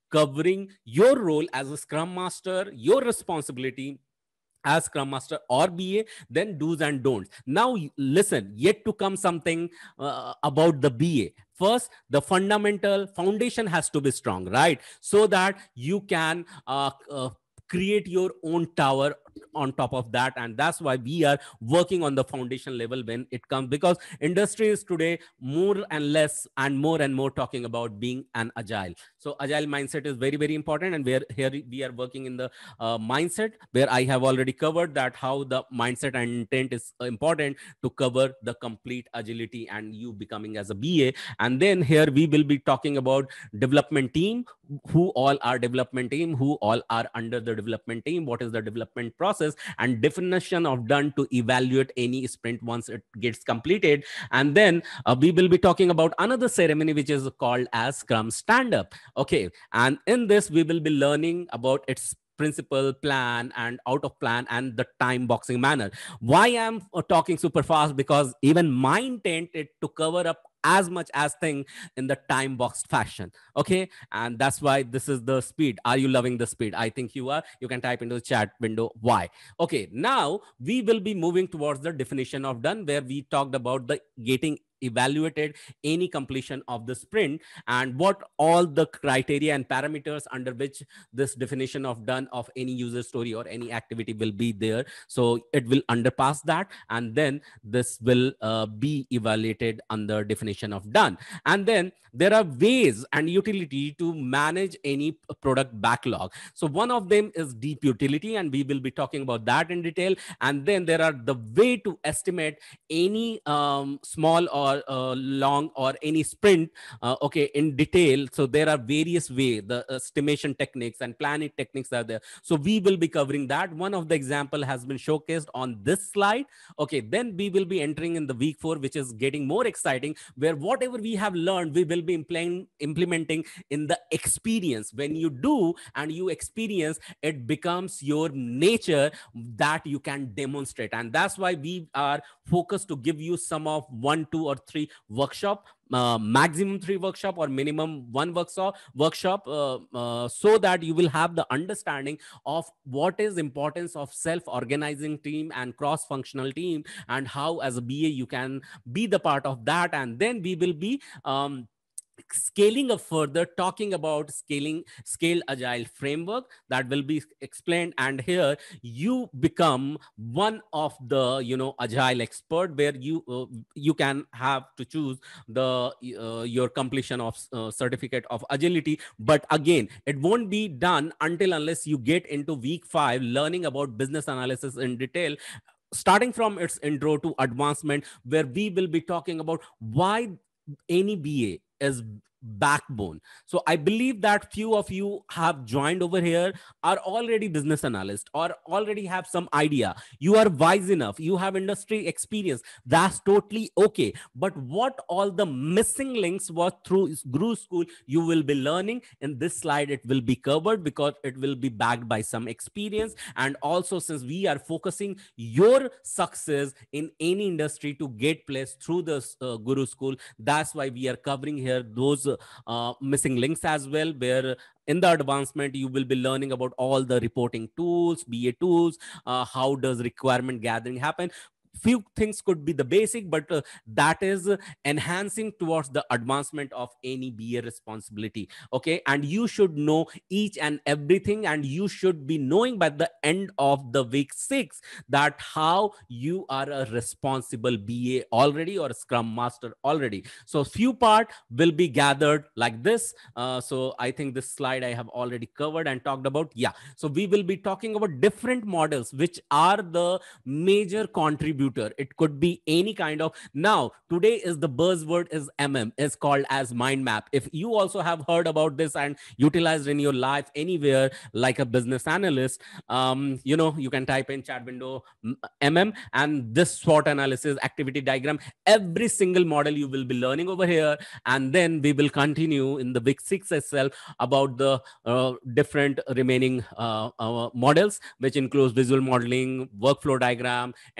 covering your role as a Scrum Master, your responsibility as Scrum Master or B A, then do's and don'ts. Now, listen, yet to come something uh, about the B A. First, the fundamental foundation has to be strong, right? So that you can uh, uh, create your own tower on top of that. And that's why we are working on the foundation level when it comes, because industry is today more and less and more and more talking about being an agile. So agile mindset is very, very important. And where here we are working in the uh, mindset, where I have already covered that how the mindset and intent is important to cover the complete agility and you becoming as a B A. And then here we will be talking about development team, who all are development team, who all are under the development team, what is the development process, and definition of done to evaluate any sprint once it gets completed. And then uh, we will be talking about another ceremony which is called as Scrum Stand-Up. Okay, and in this we will be learning about its principle, plan, and out of plan, and the time boxing manner. Why I'm uh, talking super fast? Because even my intent is to cover up as much as thing in the time boxed fashion. Okay, and that's why this is the speed. Are you loving the speed? I think you are. You can type into the chat window why. Okay, now we will be moving towards the definition of done, where we talked about the getting evaluated any completion of the sprint and what all the criteria and parameters under which this definition of done of any user story or any activity will be there. So it will underpass that, and then this will uh, be evaluated under definition of done. And then there are ways and utility to manage any product backlog. So one of them is deep utility, and we will be talking about that in detail. And then there are the way to estimate any um, small or uh, long or any sprint uh, okay, in detail. So there are various ways, the estimation techniques and planning techniques are there. So we will be covering that. One of the example has been showcased on this slide. Okay, then we will be entering in the week four, which is getting more exciting, where whatever we have learned we will be implement, implementing in the experience. When you do and you experience, it becomes your nature that you can demonstrate. And that's why we are focused to give you some of one, two, or three workshop, uh, maximum three workshop or minimum one workshop workshop uh, uh, so that you will have the understanding of what is importance of self-organizing team and cross-functional team, and how as a B A you can be the part of that. And then we will be um, scaling up further, talking about scaling scale agile framework that will be explained. And here you become one of the, you know, agile expert, where you uh, you can have to choose the uh, your completion of uh, certificate of agility. But again, it won't be done until unless you get into week five learning about business analysis in detail, starting from its intro to advancement, where we will be talking about why any B A is backbone. So I believe that few of you have joined over here are already business analysts or already have some idea. You are wise enough, you have industry experience, that's totally okay. But what all the missing links was through Guru School, you will be learning in this slide. It will be covered because it will be backed by some experience. And also, since we are focusing your success in any industry to get placed through this uh, Guru School, that's why we are covering here those uh, missing links as well, where in the advancement you will be learning about all the reporting tools, B A tools, uh, how does requirement gathering happen. Few things could be the basic, but uh, that is uh, enhancing towards the advancement of any B A responsibility. Okay, and you should know each and everything, and you should be knowing by the end of the week six that how you are a responsible B A already or a Scrum Master already. So few part will be gathered like this. Uh, so I think this slide I have already covered and talked about. Yeah, so we will be talking about different models which are the major contributors. It could be any kind of, now today is the buzzword is M M, is called as mind map. If you also have heard about this and utilized in your life anywhere like a business analyst, um, you know, you can type in chat window M M and this SWOT analysis, activity diagram, every single model you will be learning over here. And then we will continue in the week six itself about the uh, different remaining uh, uh, models, which includes visual modeling, workflow diagram, entity shape,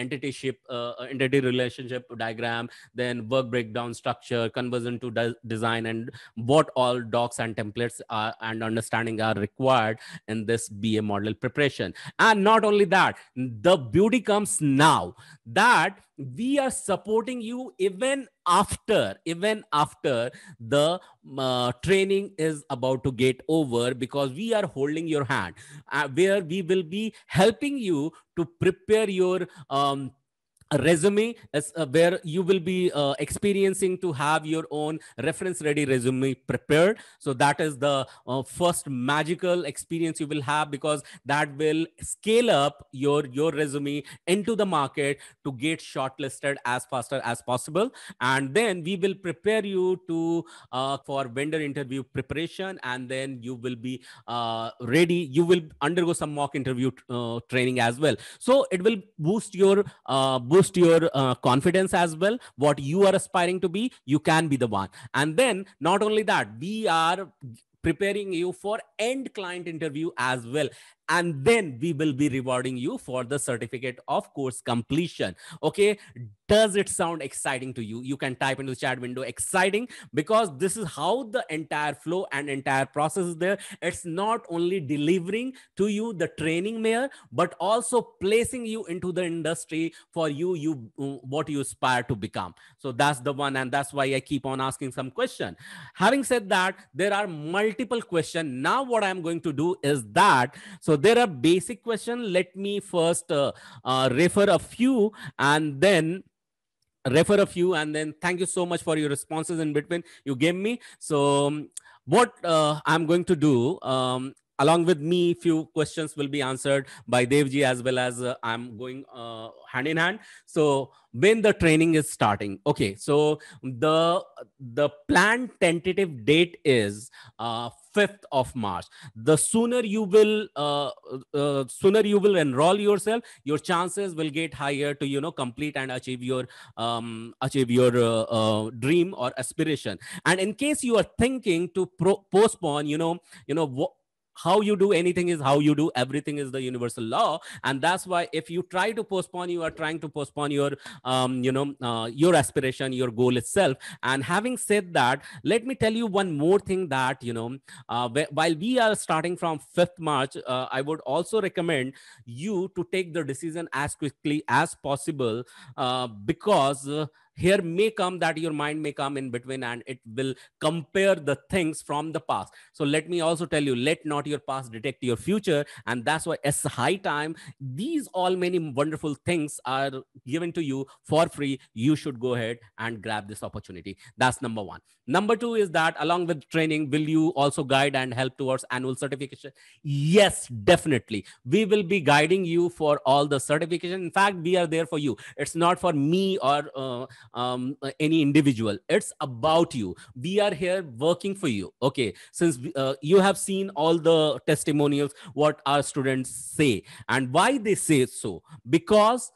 relationship, uh, entity relationship diagram, then work breakdown structure, conversion to de design, and what all docs and templates are, and understanding are required in this B A model preparation. And not only that, the beauty comes now that we are supporting you even after, even after the uh, training is about to get over, because we are holding your hand, uh, where we will be helping you to prepare your um, a resume, as uh, where you will be uh, experiencing to have your own reference ready resume prepared. So that is the uh, first magical experience you will have, because that will scale up your your resume into the market to get shortlisted as faster as possible. And then we will prepare you to uh, for vendor interview preparation, and then you will be uh, ready. You will undergo some mock interview uh, training as well. So it will boost your uh, boost your uh, confidence as well. What you are aspiring to be, you can be the one. And then not only that, we are preparing you for end client interview as well, and then we will be rewarding you for the certificate of course completion. Okay, does it sound exciting to you? You can type into the chat window exciting, because this is how the entire flow and entire process is there. It's not only delivering to you the training mayor, but also placing you into the industry for you you what you aspire to become. So that's the one, and that's why I keep on asking some question. Having said that, there are multiple questions. Now what I'm going to do is that, so there are basic questions. Let me first uh, uh, refer a few, and then refer a few and then thank you so much for your responses in between you gave me. So um, what uh, I'm going to do, um, along with me, few questions will be answered by Devji, as well as uh, I'm going uh, hand in hand. So when the training is starting, okay, so the the planned tentative date is uh, fifth of March. The sooner you will uh, uh, sooner you will enroll yourself, your chances will get higher to, you know, complete and achieve your um, achieve your uh, uh, dream or aspiration. And in case you are thinking to pro postpone, you know, you know, how you do anything is how you do everything is the universal law. And that's why if you try to postpone, you are trying to postpone your um, you know uh, your aspiration, your goal itself. And having said that, let me tell you one more thing, that you know uh, while we are starting from fifth March, uh, I would also recommend you to take the decision as quickly as possible, uh, because uh, here may come that your mind may come in between and it will compare the things from the past. So let me also tell you, let not your past detect your future. And that's why it's high time these all many wonderful things are given to you for free. You should go ahead and grab this opportunity. That's number one. Number two is that along with training, will you also guide and help towards annual certification? Yes, definitely. We will be guiding you for all the certification. In fact, we are there for you. It's not for me or uh, um, any individual. It's about you. We are here working for you. Okay. Since uh, you have seen all the testimonials, what our students say and why they say so, because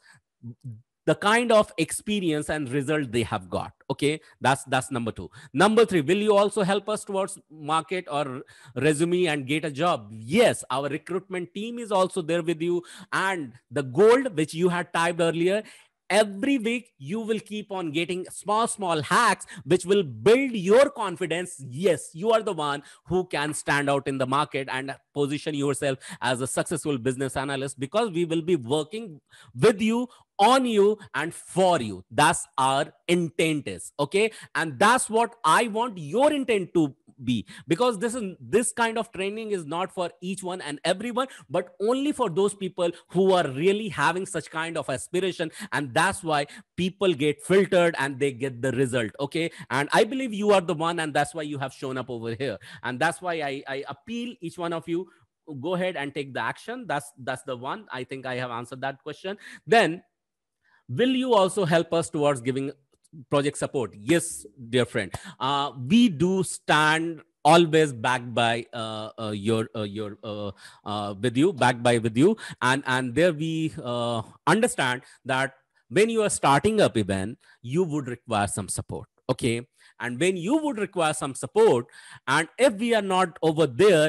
the kind of experience and result they have got. Okay, that's that's number two. Number three, will you also help us towards market or resume and get a job? Yes, our recruitment team is also there with you. And the gold which you had typed earlier, every week you will keep on getting small small hacks which will build your confidence. Yes, you are the one who can stand out in the market and position yourself as a successful business analyst, because we will be working with you, on you, and for you. That's our intent is. Okay, and that's what I want your intent to be, because this is this kind of training is not for each one and everyone, but only for those people who are really having such kind of aspiration. And that's why people get filtered and they get the result. Okay, and I believe you are the one, and that's why you have shown up over here. And that's why I, I appeal each one of you, go ahead and take the action. That's that's the one. I think I have answered that question. Then will you also help us towards giving project support? Yes, dear friend. Uh, we do stand always backed by uh, uh, your uh, your uh, uh, with you, backed by with you, and and there we uh, understand that when you are starting up event, you would require some support. Okay, and when you would require some support, and if we are not over there,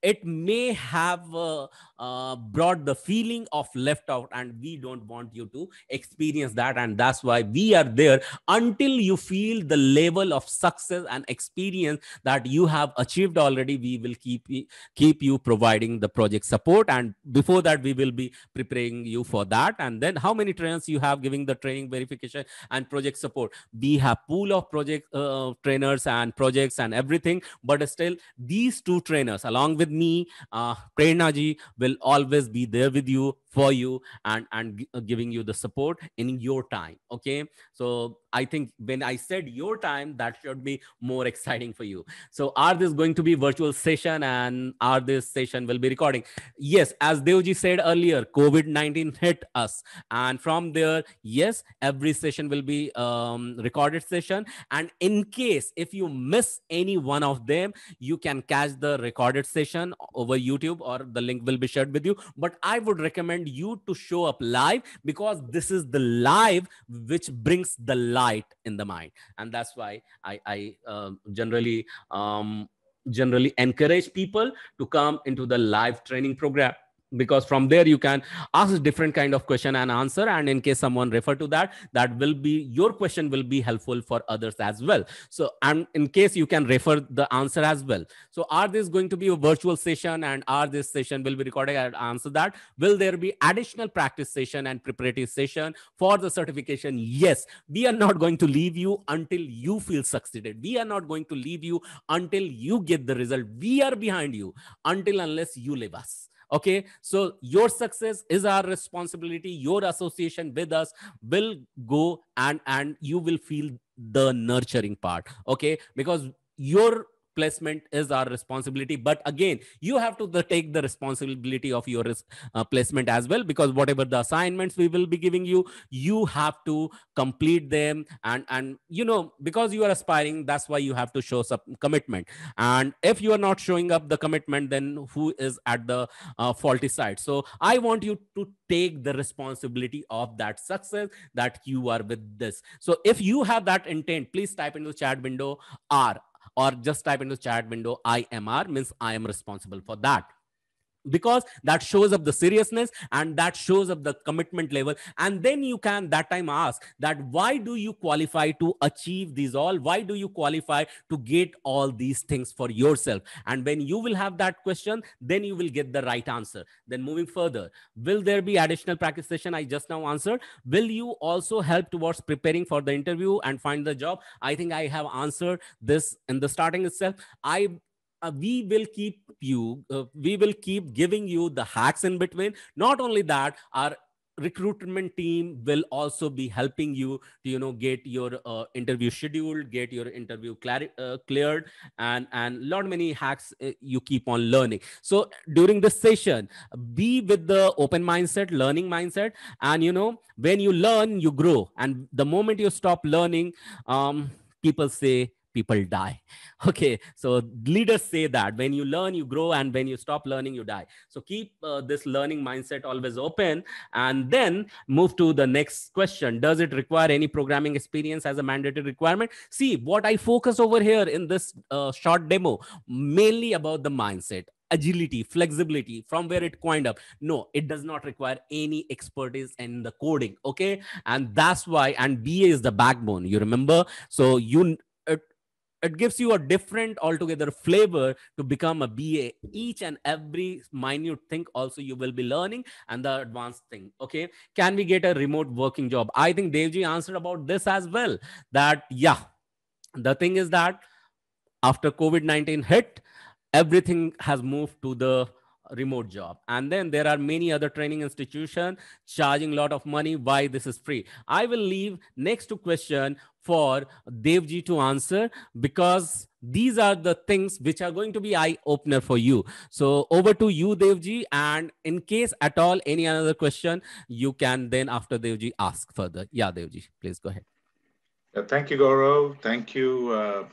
it may have uh, uh, brought the feeling of left out, and we don't want you to experience that. And that's why we are there until you feel the level of success and experience that you have achieved already. We will keep keep you providing the project support, and before that we will be preparing you for that. And then how many trainers you have giving the training, verification, and project support? We have pool of project uh, trainers and projects and everything, but still these two trainers along with me, uh, Prerna ji, will always be there with you, for you, and and uh, giving you the support in your time. Okay, so I think when I said your time, that should be more exciting for you. So are this going to be virtual session, and are this session will be recording? Yes, as Devji said earlier, COVID nineteen hit us, and from there, yes, every session will be um, recorded session. And in case if you miss any one of them, you can catch the recorded session over YouTube, or the link will be shared with you. But I would recommend you to show up live, because this is the live which brings the light in the mind. And that's why I, I uh, generally um, generally encourage people to come into the live training program, because from there you can ask different kind of question and answer, and in case someone refer to that, that will be, your question will be helpful for others as well. So, and in case you can refer the answer as well. So are this going to be a virtual session, and are this session will be recorded? I'll answer that. Will there be additional practice session and preparatory session for the certification? Yes. We are not going to leave you until you feel succeeded. We are not going to leave you until you get the result. We are behind you until unless you leave us. Okay, so your success is our responsibility. Your association with us will go, and and you will feel the nurturing part. Okay, because your placement is our responsibility, but again you have to the, take the responsibility of your uh, placement as well, because whatever the assignments we will be giving you, you have to complete them. And and you know, because you are aspiring, that's why you have to show some commitment. And if you are not showing up the commitment, then who is at the uh, faulty side? So I want you to take the responsibility of that success that you are with this. So if you have that intent, please type into the chat window R, or just type into the chat window I M R, means I am responsible for that, because that shows up the seriousness and that shows up the commitment level. And then you can that time ask that why do you qualify to achieve these all? Why do you qualify to get all these things for yourself? And when you will have that question, then you will get the right answer. Then moving further, will there be additional practice session? I just now answered. Will you also help towards preparing for the interview and find the job? I think I have answered this in the starting itself. I Uh, we will keep you, uh, we will keep giving you the hacks in between. Not only that, our recruitment team will also be helping you to, you know, get your uh, interview scheduled, get your interview uh, cleared, and and lot many hacks uh, you keep on learning. So during this session, be with the open mindset, learning mindset, and you know, when you learn, you grow. And the moment you stop learning, um, people say people die. Okay, so leaders say that when you learn, you grow, and when you stop learning, you die. So keep uh, this learning mindset always open. And then move to the next question. Does it require any programming experience as a mandatory requirement? See, what I focus over here in this uh, short demo, mainly about the mindset, agility, flexibility, from where it coined up. No, it does not require any expertise in the coding. Okay, and that's why, and B A is the backbone, you remember. So you it, it gives you a different altogether flavor to become a B A. Each and every minute thing also you will be learning, and the advanced thing. Okay, can we get a remote working job? I think Devji answered about this as well, that yeah, the thing is that after COVID nineteen hit, everything has moved to the remote job. And then there are many other training institutions charging a lot of money. Why this is free? I will leave next to question for Devji to answer, because these are the things which are going to be eye opener for you. So over to you, Devji. And in case at all any other question, you can then after Devji ask further. Yeah, Devji, please go ahead. Yeah, thank you, Gaurav. Thank you, uh,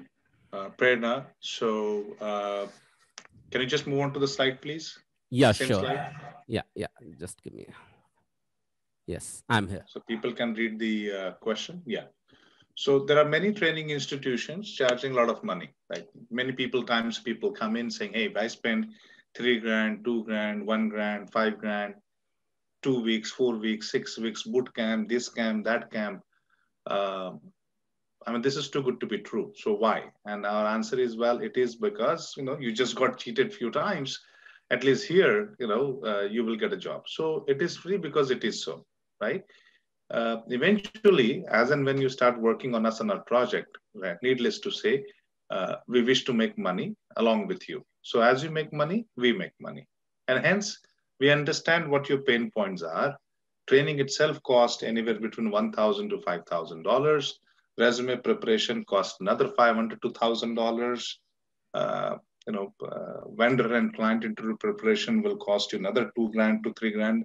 uh, Prerna. So uh, can you just move on to the slide, please? Yeah, Same sure. slide? Yeah, yeah. Just give me. Yes, I'm here. So people can read the uh, question. Yeah. So there are many training institutions charging a lot of money. Like many people, times people come in saying, "Hey, I spend three grand, two grand, one grand, five grand, two weeks, four weeks, six weeks, boot camp, this camp, that camp." Uh, I mean, this is too good to be true. So why? And our answer is, well, it is because, you know, you just got cheated few times. At least here, you know, uh, you will get a job. So it is free because it is so, right? Uh, eventually, as and when you start working on us on our project, right, needless to say, uh, we wish to make money along with you. So as you make money, we make money. And hence, we understand what your pain points are. Training itself costs anywhere between one thousand to five thousand dollars. Resume preparation costs another five hundred to one thousand dollars. Uh, you know, uh, vendor and client interview preparation will cost you another two grand to three grand.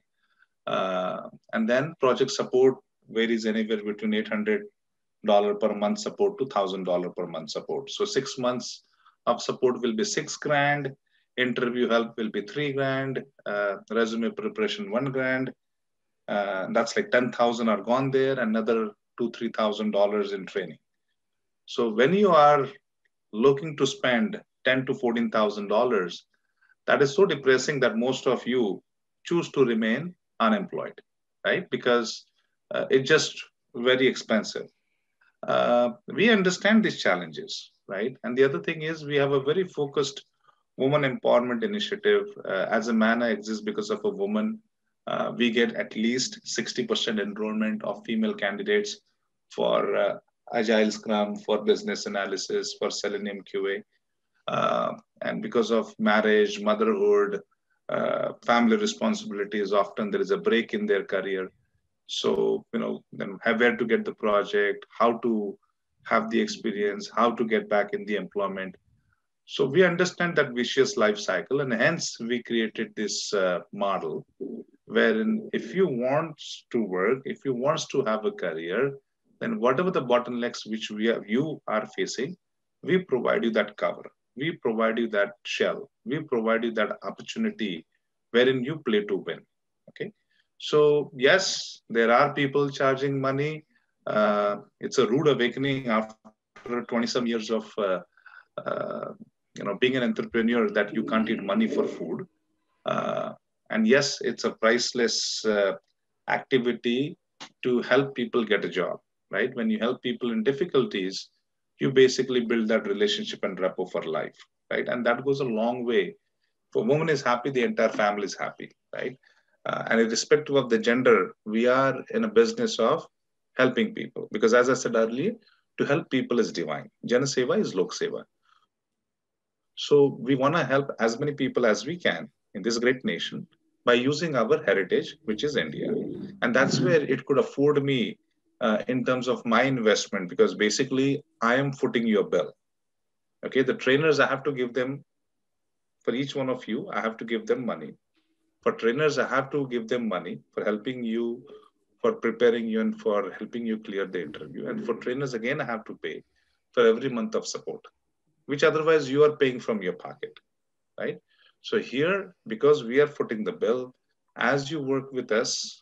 Uh, and then project support varies anywhere between eight hundred dollars per month support to one thousand dollars per month support. So six months of support will be six grand. Interview help will be three grand. Uh, resume preparation one grand. Uh, that's like ten thousand are gone there. Another two three thousand dollars in training. So when you are looking to spend ten to fourteen thousand dollars, that is so depressing that most of you choose to remain unemployed, right? Because uh, it's just very expensive. Uh, we understand these challenges, right? And the other thing is we have a very focused woman empowerment initiative. Uh, as a man, I exist because of a woman. Uh, we get at least sixty percent enrollment of female candidates for uh, Agile Scrum, for business analysis, for Selenium Q A. Uh, and because of marriage, motherhood, uh, family responsibilities, often there is a break in their career. So, you know, then have where to get the project, how to have the experience, how to get back in the employment. So we understand that vicious life cycle, and hence we created this uh, model wherein if you want to work, if you want to have a career, then whatever the bottlenecks which we are, you are facing, we provide you that cover. We provide you that shell. We provide you that opportunity wherein you play to win. Okay. So yes, there are people charging money. Uh, it's a rude awakening after twenty some years of uh, uh, you know being an entrepreneur that you can't eat money for food. Uh, and yes, it's a priceless uh, activity to help people get a job, right? When you help people in difficulties, you basically build that relationship and rapport for life, right? And that goes a long way. If a woman is happy, the entire family is happy, right? Uh, and irrespective of the gender, we are in a business of helping people. Because as I said earlier, to help people is divine. Jana Seva is Lok Seva. So we want to help as many people as we can in this great nation by using our heritage, which is India. And that's where it could afford me uh, in terms of my investment, because basically I am footing your bill. Okay, the trainers, I have to give them, for each one of you, I have to give them money. For trainers, I have to give them money for helping you, for preparing you, and for helping you clear the interview. And for trainers, again, I have to pay for every month of support, which otherwise you are paying from your pocket, right? So here, because we are footing the bill, as you work with us,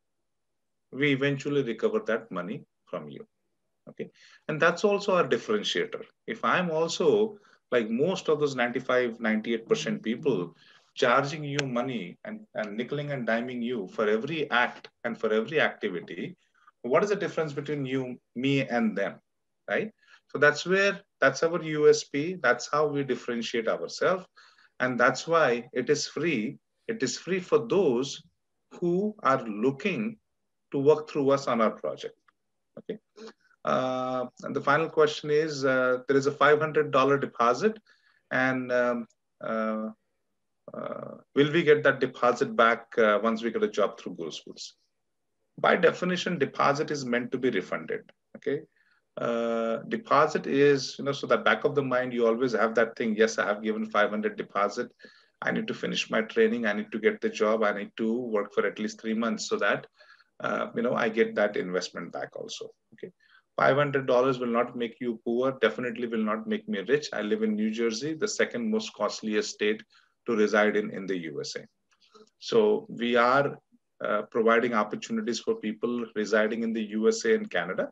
we eventually recover that money from you. Okay. And that's also our differentiator. If I'm also like most of those ninety-five, ninety-eight percent people charging you money and, and nickeling and diming you for every act and for every activity, what is the difference between you, me, and them, right? So that's where, that's our U S P. That's how we differentiate ourselves. And that's why it is free. It is free for those who are looking to work through us on our project. Okay. Uh, and the final question is, uh, there is a five hundred dollars deposit, and um, uh, uh, will we get that deposit back uh, once we get a job through Guru Schools? By definition, deposit is meant to be refunded. Okay. Uh, deposit is, you know, so that back of the mind, you always have that thing. Yes, I have given five hundred deposit. I need to finish my training. I need to get the job. I need to work for at least three months so that, uh, you know, I get that investment back also. Okay. five hundred dollars will not make you poor, definitely will not make me rich. I live in New Jersey, the second most costliest state to reside in in the U S A. So we are uh, providing opportunities for people residing in the U S A and Canada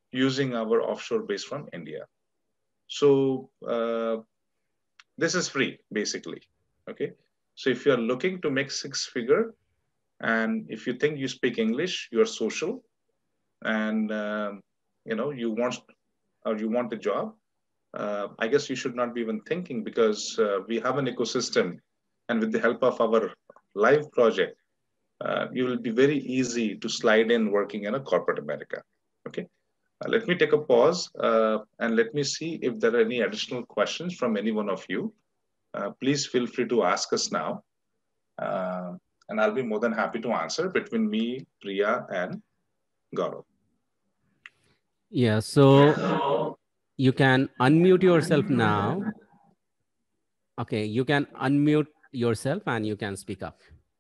using our offshore base from India. So uh, this is free, basically. Okay. So if you're looking to make six figure, and if you think you speak English, you're social, and um, you know you want or you want a job, uh, I guess you should not be even thinking, because uh, we have an ecosystem, and with the help of our live project, uh, you will be very easy to slide in working in a corporate America. Okay. Uh, let me take a pause uh, and let me see if there are any additional questions from any one of you. Uh, please feel free to ask us now. Uh, and I'll be more than happy to answer between me, Priya, and Gaurav. Yeah, so you can unmute yourself now. Okay, you can unmute yourself and you can speak up.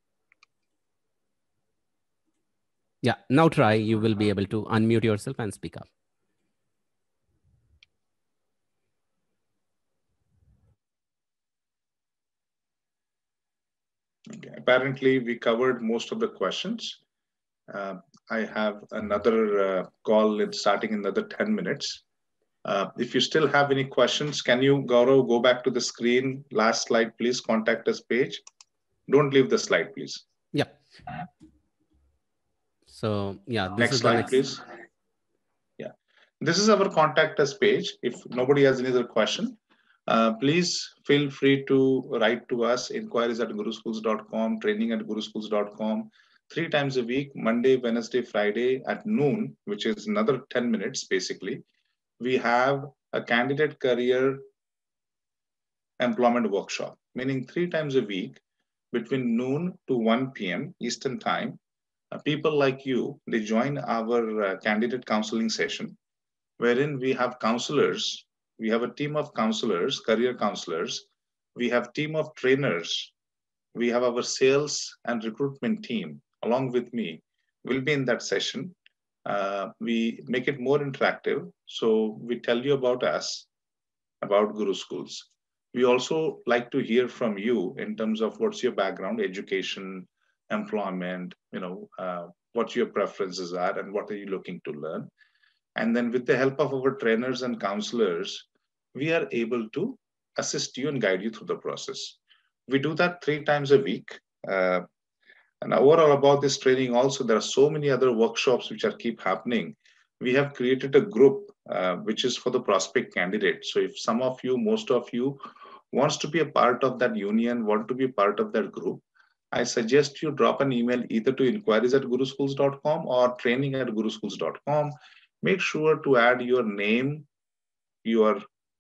Yeah, now try. You will be able to unmute yourself and speak up. Okay. Apparently, we covered most of the questions. Uh, I have another uh, call in starting in another ten minutes. Uh, if you still have any questions, can you, Gaurav, go back to the screen? Last slide, please. Contact us page. Don't leave the slide, please. Yeah. So, yeah, this next is slide, the next. Please. Yeah. This is our contact us page. If nobody has any other question, uh, please feel free to write to us, inquiries at guruschools dot com, training at guruschools dot com, three times a week, Monday, Wednesday, Friday at noon, which is another ten minutes, basically. We have a candidate career employment workshop, meaning three times a week between noon to one p m Eastern time. Uh, people like you, they join our uh, candidate counseling session, wherein we have counselors, we have a team of counselors, career counselors, we have team of trainers, we have our sales and recruitment team along with me will be in that session. Uh, we make it more interactive. So we tell you about us, about Guru Schools. We also like to hear from you in terms of what's your background, education, employment, you know, uh, what your preferences are and what are you looking to learn. And then with the help of our trainers and counselors, we are able to assist you and guide you through the process. We do that three times a week. Uh, and overall about this training also, there are so many other workshops which are keep happening. We have created a group uh, which is for the prospect candidates. So if some of you, most of you wants to be a part of that union, want to be part of that group, I suggest you drop an email either to inquiries at guruschools dot com or training at guruschools dot com. Make sure to add your name, your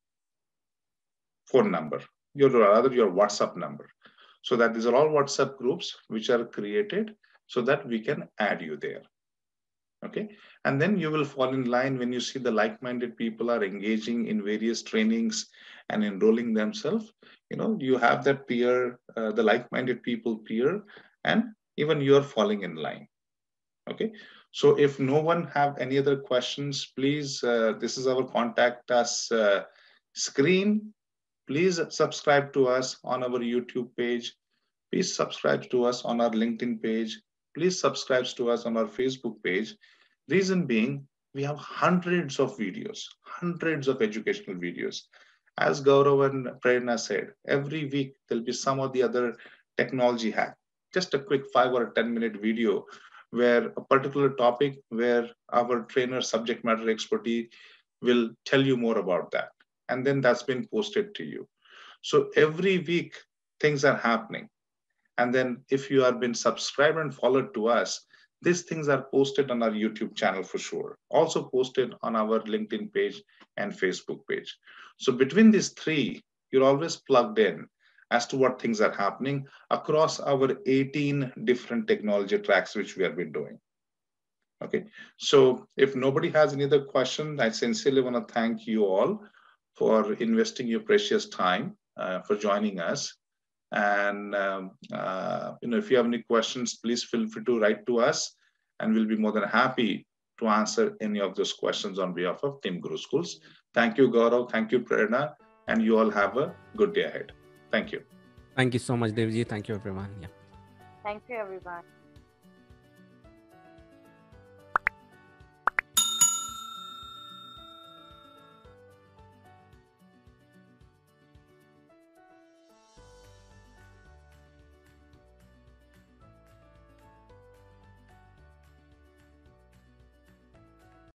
phone number, your rather your WhatsApp number. So that these are all WhatsApp groups which are created so that we can add you there. Okay. And then you will fall in line when you see the like-minded people are engaging in various trainings and enrolling themselves. You know, you have that peer, uh, the like-minded people peer, and even you're falling in line. Okay. So if no one have any other questions, please, uh, this is our contact us uh, screen. Please subscribe to us on our YouTube page. Please subscribe to us on our LinkedIn page. Please subscribe to us on our Facebook page. Reason being, we have hundreds of videos, hundreds of educational videos. As Gaurav and Prerna said, every week there'll be some or the other technology hack. Just a quick five or ten minute video where a particular topic where our trainer subject matter expertise will tell you more about that. And then that's been posted to you. So every week things are happening. And then if you have been subscribed and followed to us, these things are posted on our YouTube channel for sure. Also posted on our LinkedIn page and Facebook page. So between these three, you're always plugged in as to what things are happening across our eighteen different technology tracks, which we have been doing. Okay. So if nobody has any other questions, I sincerely want to thank you all for investing your precious time, uh, for joining us. And um, uh, you know, if you have any questions, please feel free to write to us, and we'll be more than happy to answer any of those questions on behalf of Team Guru Schools. Thank you, Gaurav. Thank you, Prerna. And you all have a good day ahead. Thank you. Thank you so much, Devji. Thank you, everyone. Yeah. Thank you, everyone.